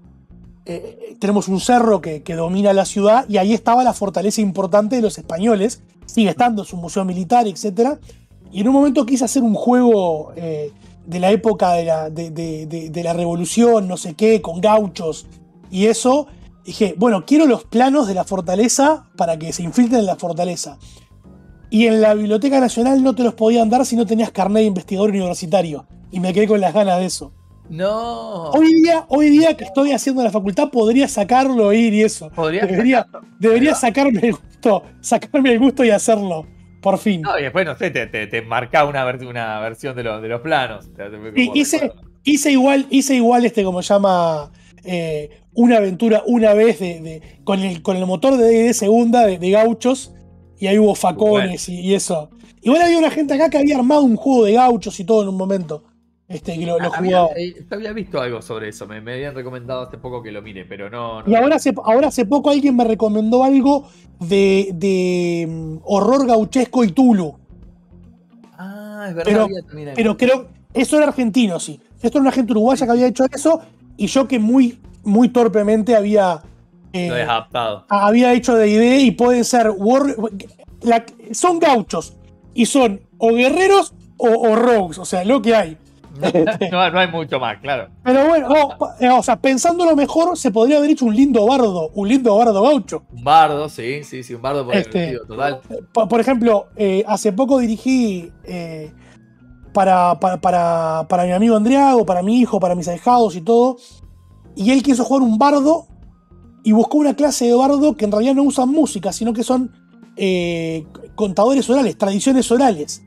tenemos un cerro que domina la ciudad y ahí estaba la fortaleza importante de los españoles. Sigue estando, es un museo militar, etc. Y en un momento quise hacer un juego de la época de la revolución, no sé qué, con gauchos y eso. Dije, bueno, quiero los planos de la fortaleza para que se infiltren en la fortaleza. Y en la Biblioteca Nacional no te los podían dar si no tenías carnet de investigador universitario. Y me quedé con las ganas de eso. No. Hoy día que estoy haciendo la facultad podría sacarlo, ir y eso. Debería sacarme el gusto y hacerlo. Por fin. No, y después, no sé, te marcá una versión de los planos. Hice igual, como se llama, una aventura una vez con el motor de D&D segunda de gauchos. Y ahí hubo facones y eso. Igual había una gente acá que había armado un juego de gauchos y todo en un momento. Que lo jugaba. Había visto algo sobre eso. Me habían recomendado hace poco que lo mire, pero no. Y ahora hace poco alguien me recomendó algo de horror gauchesco y Tulu. Ah, es verdad. Pero creo. Eso era argentino, sí. Esto era una gente uruguaya que había hecho eso. Y yo que muy, muy torpemente había. Lo habías adaptado. Había hecho D&D y pueden ser. Son gauchos. Y son o guerreros o rogues. O sea, lo que hay. No hay mucho más, claro. Pero bueno, o sea, pensándolo mejor, se podría haber hecho un lindo bardo gaucho. Un bardo, sí, un bardo por el total. Por ejemplo, hace poco dirigí para mi amigo Andriago, para mi hijo, para mis ahijados y todo, y él quiso jugar un bardo y buscó una clase de bardo que en realidad no usan música, sino que son contadores orales, tradiciones orales.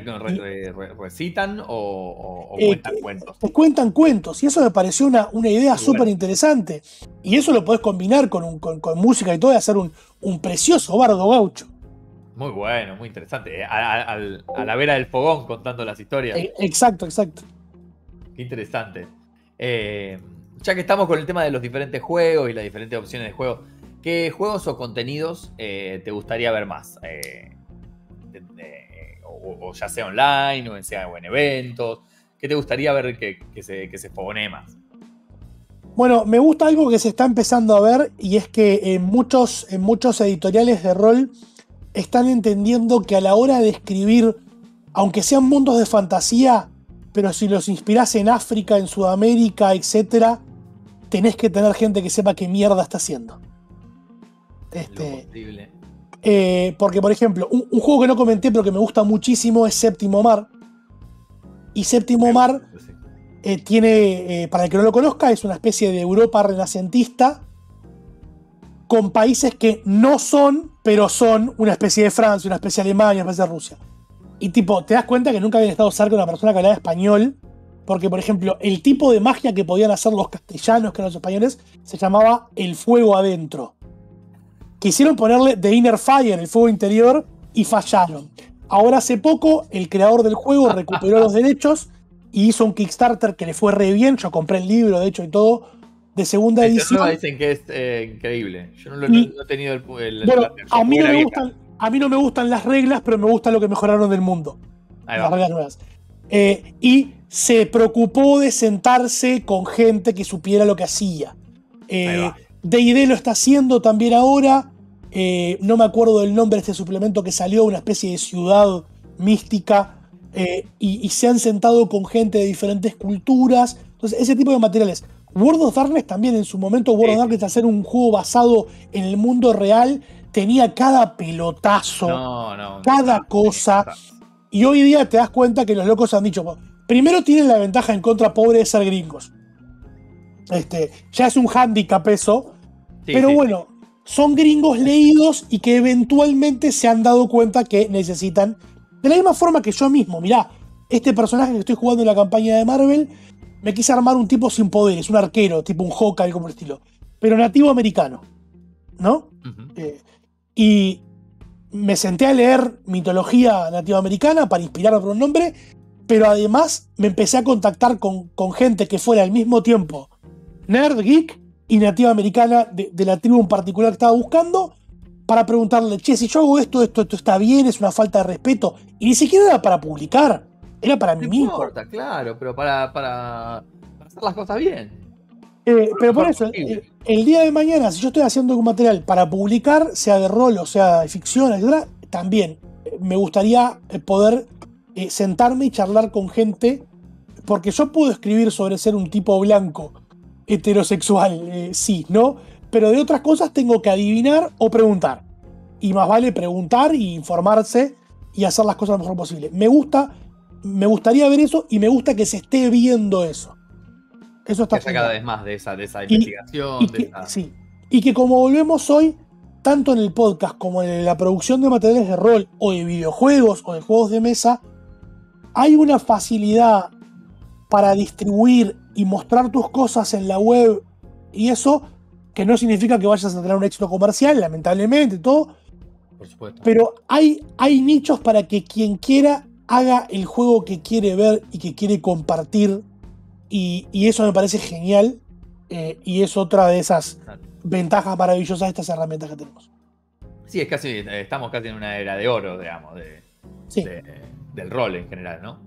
¿Recitan o cuentan cuentos? Cuentan cuentos, y eso me pareció una idea súper interesante. Y eso lo podés combinar con música y todo y hacer un precioso bardo gaucho. Muy bueno, muy interesante. A la vera del fogón contando las historias. Exacto. Qué interesante. Ya que estamos con el tema de los diferentes juegos y las diferentes opciones de juego, ¿qué juegos o contenidos te gustaría ver más? O ya sea online, o en eventos. ¿Qué te gustaría ver que se fogonee más? Bueno, me gusta algo que se está empezando a ver y es que en muchos editoriales de rol están entendiendo que a la hora de escribir, aunque sean mundos de fantasía, pero si los inspirás en África, en Sudamérica, etc., tenés que tener gente que sepa qué mierda está haciendo. Porque, por ejemplo, un juego que no comenté pero que me gusta muchísimo es Séptimo Mar. Y Séptimo Mar tiene, para el que no lo conozca, es una especie de Europa renacentista con países que no son, pero son una especie de Francia, una especie de Alemania, una especie de Rusia. Y tipo, te das cuenta que nunca habían estado cerca de una persona que hablaba español, porque, por ejemplo, el tipo de magia que podían hacer los castellanos, que eran los españoles, se llamaba el fuego adentro. Quisieron ponerle The Inner Fire, el fuego interior, y fallaron. Ahora hace poco, el creador del juego recuperó los derechos y hizo un Kickstarter que le fue re bien. Yo compré el libro, de hecho, y todo, de segunda edición. Dicen que es increíble. Yo no he tenido el bueno, a mí no me gustan las reglas, pero me gusta lo que mejoraron del mundo. Las reglas nuevas. Y se preocupó de sentarse con gente que supiera lo que hacía. D&D lo está haciendo también ahora. No me acuerdo del nombre de este suplemento que salió, una especie de ciudad mística. Y se han sentado con gente de diferentes culturas. Entonces, ese tipo de materiales. World of Darkness también, en su momento, World of Darkness, hacer un juego basado en el mundo real, tenía cada pelotazo, cada cosa. Y hoy día te das cuenta que los locos han dicho, primero tienen la ventaja en contra pobre de ser gringos. Ya es un hándicap eso, pero bueno, son gringos leídos y que eventualmente se han dado cuenta que necesitan, de la misma forma que yo mismo, mirá, este personaje que estoy jugando en la campaña de Marvel, me quise armar un tipo sin poderes, un arquero, tipo un Hawkeye, como el estilo, pero nativo americano, ¿no? Y me senté a leer mitología nativa americana para inspirarme por un nombre, pero además me empecé a contactar con gente que fuera al mismo tiempo nerd, geek y nativa americana de la tribu en particular que estaba buscando, para preguntarle, che, si yo hago esto está bien, es una falta de respeto. Y ni siquiera era para publicar, era para mí mismo. No importa, claro, pero para hacer las cosas bien. Pero por eso, el día de mañana, si yo estoy haciendo algún material para publicar, sea de rol o sea de ficción, etc., también me gustaría poder sentarme y charlar con gente, porque yo puedo escribir sobre ser un tipo blanco, heterosexual, sí, ¿no? Pero de otras cosas tengo que adivinar o preguntar. Y más vale preguntar y informarse y hacer las cosas lo mejor posible. Me gustaría ver eso y me gusta que se esté viendo eso. Eso está que cada vez más de esa investigación. Sí. Y que como volvemos hoy, tanto en el podcast como en la producción de materiales de rol o de videojuegos o de juegos de mesa, hay una facilidad para distribuir y mostrar tus cosas en la web y eso, que no significa que vayas a tener un éxito comercial, lamentablemente, todo. Por supuesto. Pero hay nichos para que quien quiera haga el juego que quiere ver y que quiere compartir. Y eso me parece genial. Y es otra de esas ventajas maravillosas de estas herramientas que tenemos. Sí, estamos casi en una era de oro, digamos, del rol en general, ¿no?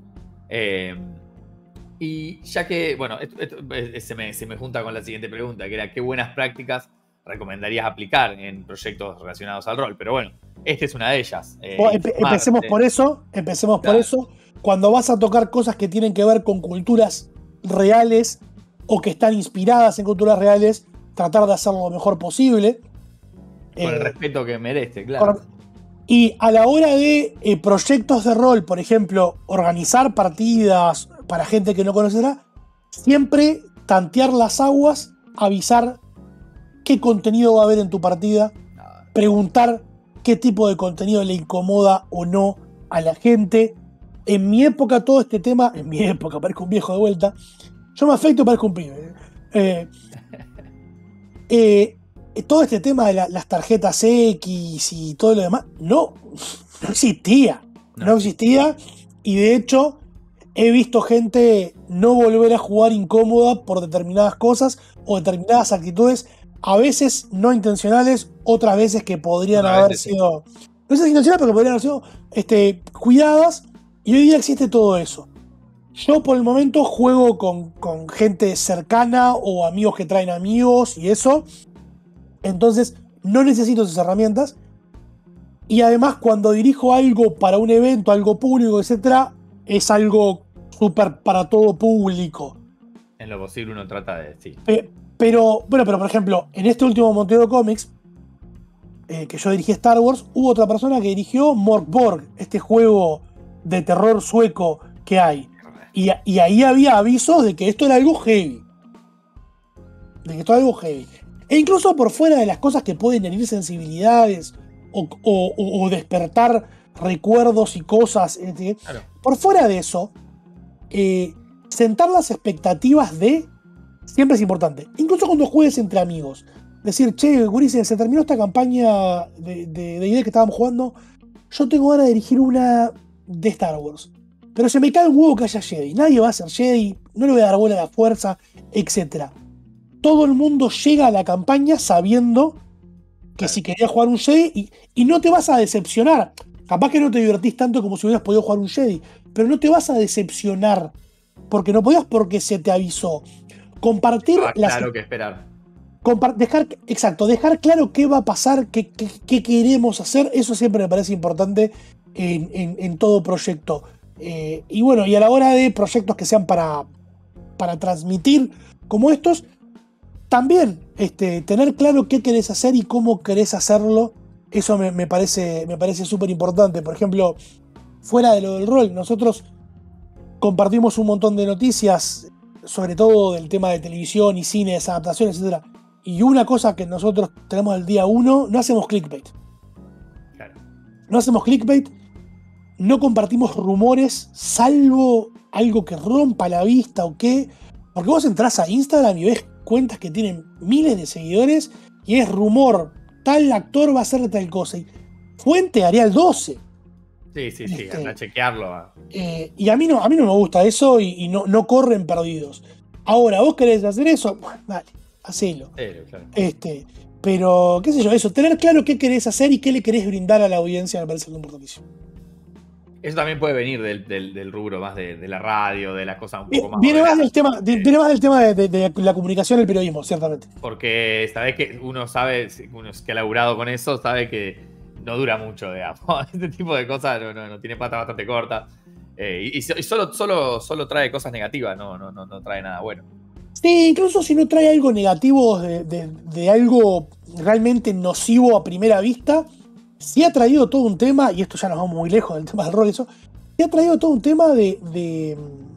Y ya que, bueno, se me junta con la siguiente pregunta, que era ¿qué buenas prácticas recomendarías aplicar en proyectos relacionados al rol? Pero bueno, esta es una de ellas. Empecemos por eso. Cuando vas a tocar cosas que tienen que ver con culturas reales o que están inspiradas en culturas reales, tratar de hacerlo lo mejor posible. Con el respeto que merece, claro. Y a la hora de proyectos de rol, por ejemplo, organizar partidas para gente que no conocerá, siempre tantear las aguas, avisar qué contenido va a haber en tu partida, preguntar qué tipo de contenido le incomoda o no a la gente. En mi época, todo este tema, parezco un viejo de vuelta, yo me afecto y parezco un pibe. Todo este tema de las tarjetas X y todo lo demás, no existía. No existía, y de hecho he visto gente no volver a jugar incómoda por determinadas cosas o determinadas actitudes, a veces no intencionales, otras veces que podrían haber sido, no sé si intencionales, pero que podrían haber sido cuidadas, y hoy día existe todo eso. Yo por el momento juego con gente cercana o amigos que traen amigos y eso. Entonces no necesito esas herramientas. Y además cuando dirijo algo para un evento, algo público, etcétera, es algo súper para todo público. En lo posible uno trata de... Sí. Pero por ejemplo, en este último Montero Comics, que yo dirigí Star Wars, hubo otra persona que dirigió Morkborg, este juego de terror sueco que hay. Y ahí había avisos de que esto era algo heavy. E incluso por fuera de las cosas que pueden herir sensibilidades o despertar recuerdos y cosas. Claro. Por fuera de eso, sentar las expectativas siempre es importante. Incluso cuando juegues entre amigos. Decir, che, gurises, se terminó esta campaña de idea que estábamos jugando. Yo tengo ganas de dirigir una de Star Wars. Pero se me cae un huevo que haya Jedi. Nadie va a ser Jedi, no le voy a dar bola a la fuerza, etc. Todo el mundo llega a la campaña sabiendo que si quería jugar un Jedi y no te vas a decepcionar. Capaz que no te divertís tanto como si hubieras podido jugar un Jedi, pero no te vas a decepcionar porque no podías, porque se te avisó. Compartir claro que esperar. Dejar claro qué va a pasar, qué queremos hacer, eso siempre me parece importante en todo proyecto. Y bueno, y a la hora de proyectos que sean para transmitir como estos, también tener claro qué querés hacer y cómo querés hacerlo, eso me parece súper importante. Por ejemplo, fuera de lo del rol, nosotros compartimos un montón de noticias, sobre todo del tema de televisión y cines, adaptaciones, etc. Y una cosa que nosotros tenemos el día 1, no hacemos clickbait. Claro. No hacemos clickbait, no compartimos rumores, salvo algo que rompa la vista o qué. Porque vos entrás a Instagram y ves cuentas que tienen miles de seguidores y es rumor, tal actor va a hacer tal cosa. Y fuente Arial 12. Sí, anda a chequearlo. Y a mí no me gusta eso y no corren perdidos. Ahora, vos querés hacer eso, bueno, dale, hacelo. Claro. Pero, qué sé yo, eso, tener claro qué querés hacer y qué le querés brindar a la audiencia me parece muy importantísimo. Eso también puede venir del rubro más de la radio, de las cosas un poco más... Viene más del tema de la comunicación y el periodismo, ciertamente. Porque sabés que uno que ha laburado con eso, sabe que no dura mucho, digamos. Este tipo de cosas no tiene pata bastante corta. Y solo trae cosas negativas, no trae nada bueno. Sí, incluso si no trae algo negativo de algo realmente nocivo a primera vista, sí ha traído todo un tema, y esto ya nos vamos muy lejos del tema del rol, eso, sí ha traído todo un tema de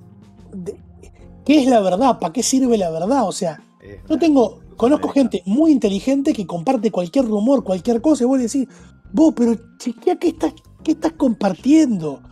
qué es la verdad, para qué sirve la verdad. O sea, conozco gente muy inteligente que comparte cualquier rumor, cualquier cosa, y vos le decís, vos, pero chequea qué estás compartiendo.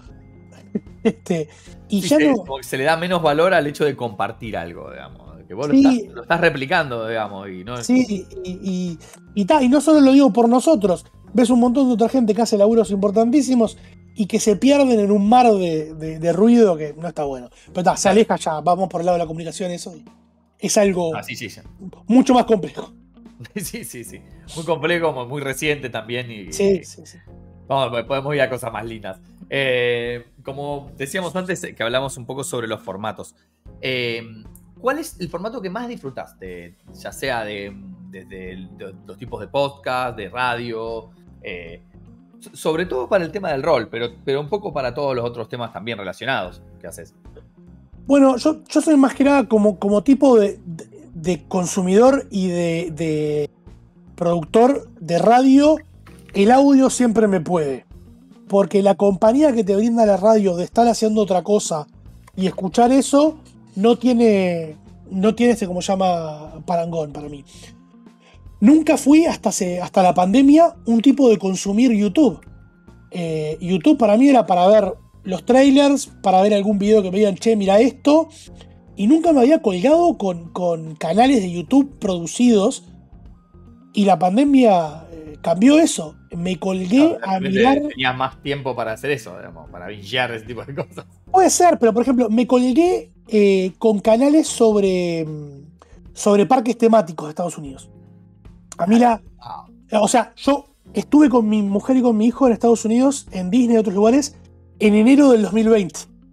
Y ya no. Se le da menos valor al hecho de compartir algo, digamos. Que vos lo estás replicando, digamos. Y no, sí, y no solo lo digo por nosotros. Ves un montón de otra gente que hace laburos importantísimos y que se pierden en un mar de ruido que no está bueno. Pero se aleja ya, vamos por el lado de la comunicación, eso. Es algo mucho más complejo. Sí. Muy complejo, muy reciente también. Sí. Vamos, podemos ir a cosas más lindas. Como decíamos antes, que hablamos un poco sobre los formatos. ¿Cuál es el formato que más disfrutás? Ya sea desde los tipos de podcast, de radio, sobre todo para el tema del rol, pero un poco para todos los otros temas también relacionados que haces. Bueno, yo soy más que nada como tipo de consumidor y de productor de radio. El audio siempre me puede, porque la compañía que te brinda la radio de estar haciendo otra cosa y escuchar eso no tiene como llama parangón para mí. Nunca fui hasta la pandemia un tipo de consumir YouTube. YouTube para mí era para ver los trailers, para ver algún video que me digan, che, mira esto, y nunca me había colgado con canales de YouTube producidos, y la pandemia cambió eso. Me colgué a mirar. Tenías más tiempo para hacer eso, digamos, para bingear ese tipo de cosas. Puede ser, pero por ejemplo, me colgué con canales sobre parques temáticos de Estados Unidos. A mí o sea, yo estuve con mi mujer y con mi hijo en Estados Unidos, en Disney y otros lugares, en enero del 2020.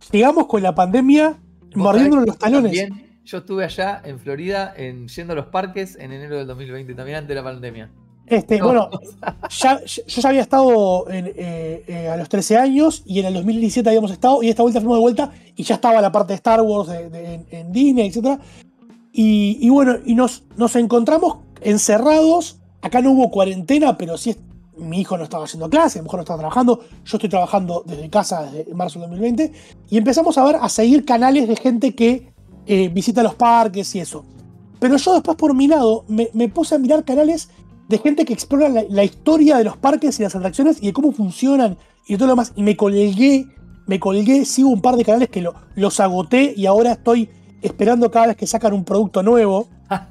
llegamos con la pandemia mordiéndonos los talones. También, yo estuve allá en Florida yendo a los parques en enero del 2020, también antes de la pandemia. Bueno, yo ya había estado a los 13 años y en el 2017 habíamos estado y esta vuelta fuimos de vuelta y ya estaba la parte de Star Wars en Disney, etc. Y bueno, y nos encontramos encerrados. Acá no hubo cuarentena, pero sí mi hijo no estaba haciendo clase, mi mujer no estaba trabajando, yo estoy trabajando desde casa desde marzo del 2020 y empezamos a seguir canales de gente que visita los parques y eso. Pero yo después por mi lado me puse a mirar canales de gente que explora la historia de los parques y las atracciones y de cómo funcionan y todo lo demás. Y me colgué, sigo un par de canales que los agoté y ahora estoy esperando cada vez que sacan un producto nuevo.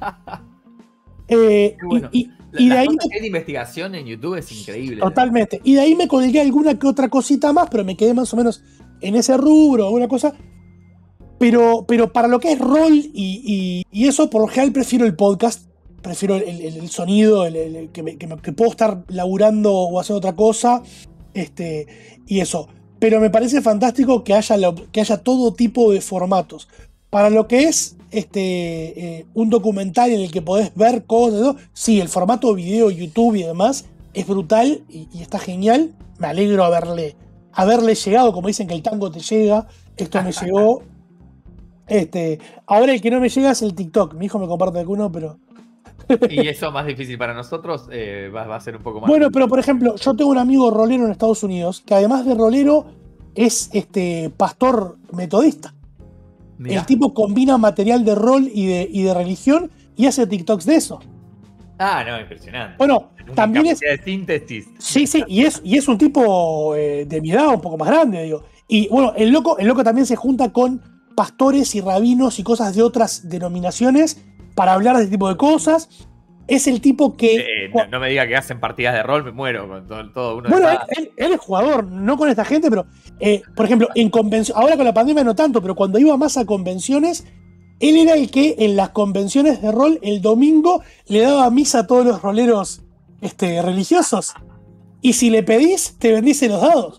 Bueno. Y de ahí que hay de investigación en YouTube es increíble. Totalmente. Y de ahí me colgué alguna que otra cosita más, pero me quedé más o menos en ese rubro, alguna cosa. Pero para lo que es rol y eso, por lo general prefiero el podcast. Prefiero el sonido, que puedo estar laburando o haciendo otra cosa. Y eso. Pero me parece fantástico que haya todo tipo de formatos. Para lo que es un documental en el que podés ver cosas, ¿no? Sí, el formato video, YouTube y demás es brutal y está genial. Me alegro haberle llegado, como dicen que el tango te llega. Esto me llegó. Ahora el que no me llega es el TikTok. Mi hijo me comparte alguno, pero... Y eso más difícil para nosotros, va a ser un poco más. Bueno, pero por ejemplo, yo tengo un amigo rolero en Estados Unidos que además de rolero es pastor metodista. Mirá. El tipo combina material de rol y de religión y hace TikToks de eso. Ah, no, impresionante. Bueno, también es de síntesis. Sí, y es un tipo de mi edad, un poco más grande, digo. Y bueno, el loco también se junta con pastores y rabinos y cosas de otras denominaciones para hablar de este tipo de cosas. Es el tipo que... no me diga que hacen partidas de rol, me muero con todo uno. Bueno, él es jugador, no con esta gente, pero por ejemplo, en convención, ahora con la pandemia no tanto, pero cuando iba más a convenciones, él era el que en las convenciones de rol el domingo le daba misa a todos los roleros religiosos. Y si le pedís, te bendice los dados.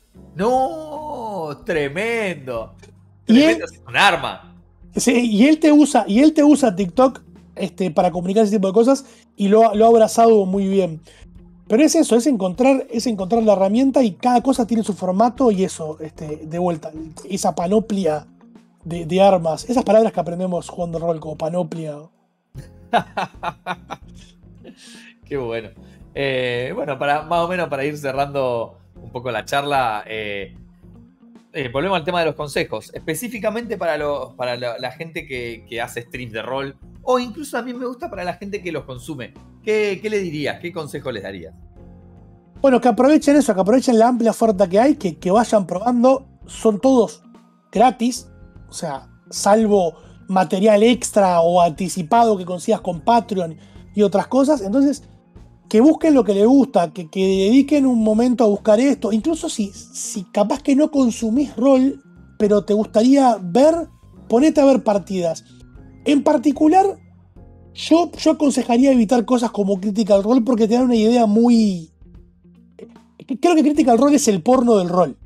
No, tremendo. Tremendo, es un arma. Sí, y él te usa TikTok para comunicar ese tipo de cosas y lo ha abrazado muy bien. Pero es eso, es encontrar la herramienta y cada cosa tiene su formato y eso, de vuelta, esa panoplia de armas, esas palabras que aprendemos jugando rol como panoplia. Qué bueno. Bueno, más o menos para ir cerrando un poco la charla, volvemos al tema de los consejos. Específicamente para la gente que hace streams de rol, o incluso a mí me gusta para la gente que los consume. ¿Qué le dirías? ¿Qué consejo les darías? Bueno, que aprovechen eso, que aprovechen la amplia oferta que hay, que vayan probando. Son todos gratis, o sea, salvo material extra o anticipado que consigas con Patreon y otras cosas. Entonces, que busquen lo que les gusta, que dediquen un momento a buscar esto. Incluso si capaz que no consumís rol, pero te gustaría ponete a ver partidas. En particular, yo aconsejaría evitar cosas como Critical Role porque te dan una idea muy... Creo que Critical Role es el porno del rol.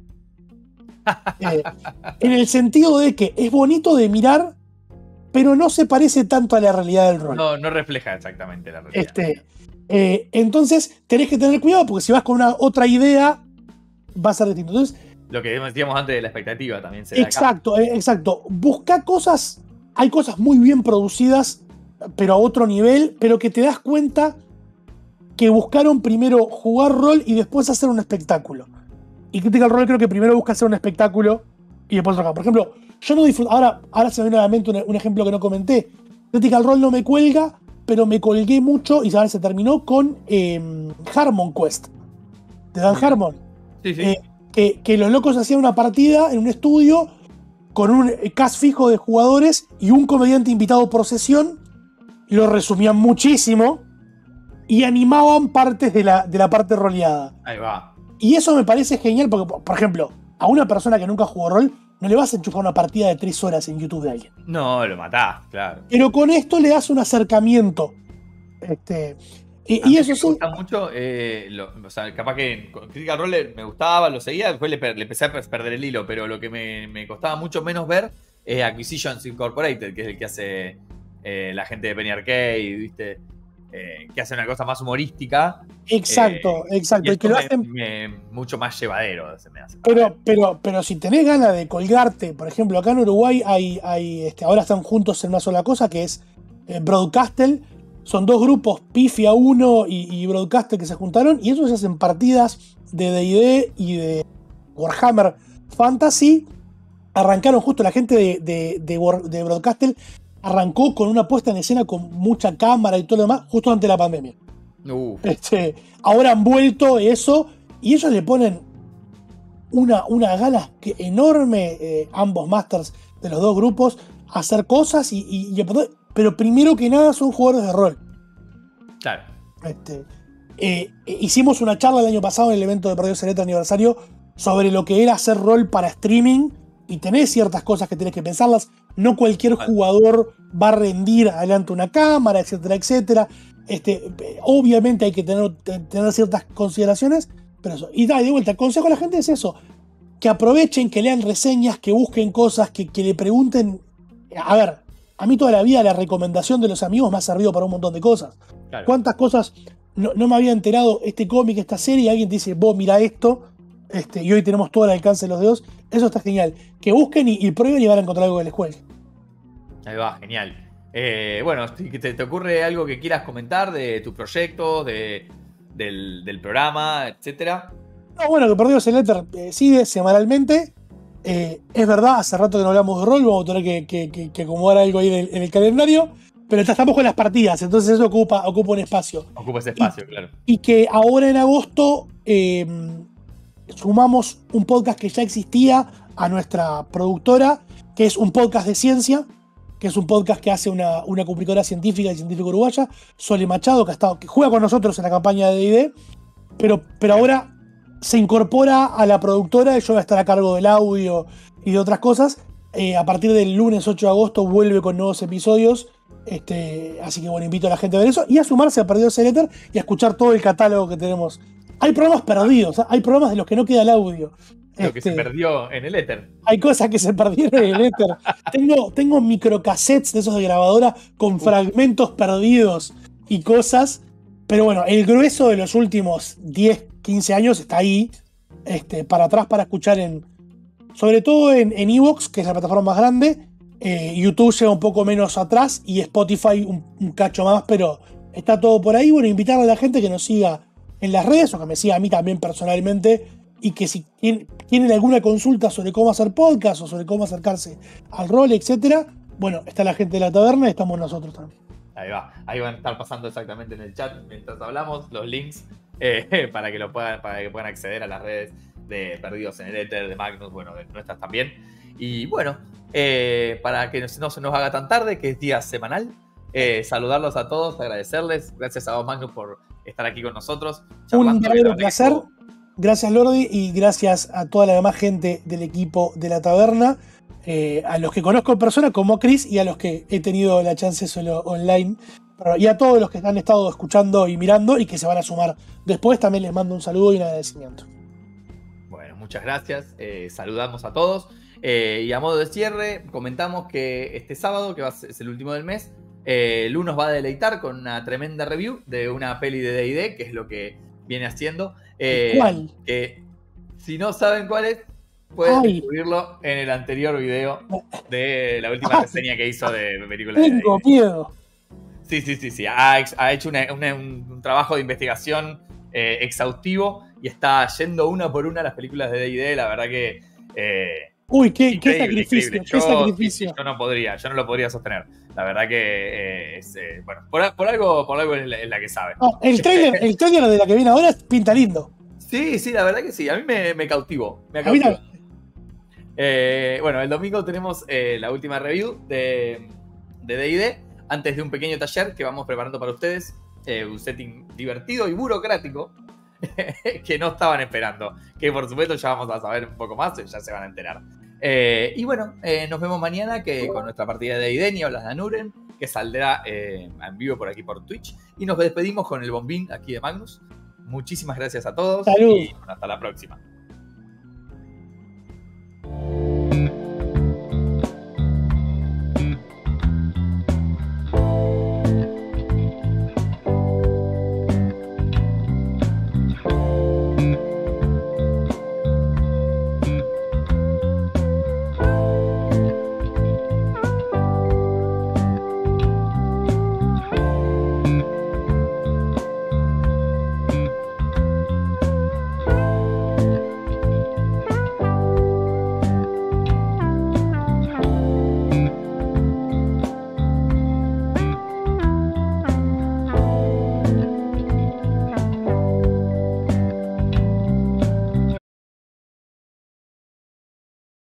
En el sentido de que es bonito de mirar, pero no se parece tanto a la realidad del rol. No refleja exactamente la realidad. Entonces tenés que tener cuidado porque si vas con una otra idea va a ser distinto. Entonces, lo que decíamos antes de la expectativa también se da exacto. Busca cosas, hay cosas muy bien producidas, pero a otro nivel, pero que te das cuenta que buscaron primero jugar rol y después hacer un espectáculo. Y Critical Role creo que primero busca hacer un espectáculo y después otra cosa. Por ejemplo, yo no disfruto. Ahora se me viene a la mente un ejemplo que no comenté. Critical Role no me cuelga, pero me colgué mucho y ahora se terminó con Harmon Quest de Dan Harmon. Sí. Que los locos hacían una partida en un estudio con un cast fijo de jugadores y un comediante invitado por sesión. Lo resumían muchísimo y animaban partes de la parte roleada. Ahí va. Y eso me parece genial porque, por ejemplo, a una persona que nunca jugó rol no le vas a enchufar una partida de 3 horas en YouTube de alguien. No, lo matás, claro. Pero con esto le das un acercamiento. A Y mí eso me sí, gusta mucho, o sea, capaz que con Critical Role me gustaba, lo seguía, después le empecé a perder el hilo, pero lo que me costaba mucho menos ver es Acquisitions Incorporated, que es el que hace la gente de Penny Arcade, ¿viste? Que hace una cosa más humorística. exacto, Y exacto. Y que esto lo hacen. mucho más llevadero se me hace. Pero si tenés ganas de colgarte, por ejemplo, acá en Uruguay ahora están juntos en una sola cosa, que es Broadcastle. Son dos grupos, Pifia 1 y Broadcastle, que se juntaron, y ellos hacen partidas de D&D y de Warhammer Fantasy. Arrancaron justo la gente de Broadcastle, arrancó con una puesta en escena con mucha cámara y todo lo demás, justo antes de la pandemia. Uf, Ahora han vuelto eso, y ellos le ponen una ganas enorme, ambos masters de los dos grupos, a hacer cosas, pero primero que nada son jugadores de rol. claro. Hicimos una charla el año pasado en el evento de Perdidos en el aniversario sobre lo que era hacer rol para streaming, y tenés ciertas cosas que tenés que pensarlas. No cualquier jugador va a rendir adelante una cámara, etcétera, etcétera. Obviamente hay que tener ciertas consideraciones, pero eso. Y de vuelta, el consejo a la gente es eso: que aprovechen, que lean reseñas, que busquen cosas, que le pregunten. A ver, a mí toda la vida la recomendación de los amigos me ha servido para un montón de cosas. Claro. ¿Cuántas cosas no me había enterado este cómic, esta serie, y alguien te dice, vos mira esto, y hoy tenemos todo al alcance de los dedos? Eso está genial. Que busquen y prueben y van a encontrar algo que les cuelgue. Ahí va, genial. Bueno, si te ocurre algo que quieras comentar de tu proyecto, del programa, etcétera. No, bueno, que Perdidos en el Éter sigue semanalmente. Es verdad, hace rato que no hablamos de rol, vamos a tener que acomodar algo ahí en el calendario, pero estamos con las partidas, entonces eso ocupa un espacio. Ocupa ese espacio, claro. Y que ahora en agosto sumamos un podcast que ya existía a nuestra productora, que es un podcast de ciencia, que es un podcast que hace una comunicadora científica y científica uruguaya, Sole Machado, que juega con nosotros en la campaña de D&D, pero ahora se incorpora a la productora, y yo voy a estar a cargo del audio y de otras cosas. A partir del lunes 8 de agosto vuelve con nuevos episodios, así que bueno, invito a la gente a ver eso y a sumarse a Perdidos en el Éter y a escuchar todo el catálogo que tenemos. Hay programas perdidos, hay programas de los que no queda el audio. Lo que se perdió en el éter. Hay cosas que se perdieron en el éter. Tengo microcassettes de esos de grabadora con fragmentos perdidos y cosas. Pero bueno, el grueso de los últimos 10, 15 años está ahí, para atrás, para escuchar sobre todo en Evox, que es la plataforma más grande. YouTube lleva un poco menos atrás y Spotify un cacho más, pero está todo por ahí. Bueno, invitarle a la gente que nos siga en las redes o que me siga a mí también personalmente, y que si tienen alguna consulta sobre cómo hacer podcast o sobre cómo acercarse al rol, etcétera, bueno, está la gente de la taberna y estamos nosotros también. Ahí va, ahí van a estar pasando exactamente en el chat mientras hablamos los links para que puedan acceder a las redes de Perdidos en el Éter, de Magnus, bueno, de nuestras también. Y bueno, para que no se nos haga tan tarde, que es día semanal, saludarlos a todos, agradecerles. Gracias a vos, Magnus, por estar aquí con nosotros. Un verdadero placer. Gracias, Lordi, y gracias a toda la demás gente del equipo de la taberna, a los que conozco en persona, como Chris, y a los que he tenido la chance solo online. Y a todos los que han estado escuchando y mirando y que se van a sumar después, también les mando un saludo y un agradecimiento. Bueno, muchas gracias. Saludamos a todos. Y a modo de cierre, comentamos que este sábado, que es el último del mes, Lu nos va a deleitar con una tremenda review de una peli de D&D, que es lo que viene haciendo. ¿Cuál? Que si no saben cuál es, pueden descubrirlo en el anterior video de la última reseña que hizo de películas. Tengo miedo. Sí. Ha hecho un trabajo de investigación exhaustivo y está yendo una por una las películas de D&D. La verdad que... qué sacrificio. Qué sacrificio. Yo no lo podría sostener. La verdad que bueno, por algo es la que sabe. No, el trailer de la que viene ahora pinta lindo. Sí, la verdad que sí. A mí me cautivó. Bueno, el domingo tenemos la última review de D&D, antes de un pequeño taller que vamos preparando para ustedes. Un setting divertido y burocrático que no estaban esperando. Que por supuesto ya vamos a saber un poco más, ya se van a enterar. Y bueno, nos vemos mañana con nuestra partida de Aiden o las de Anuren, que saldrá en vivo por aquí por Twitch. Y nos despedimos con el bombín aquí de Magnus. Muchísimas gracias a todos. Salud. Y bueno, hasta la próxima.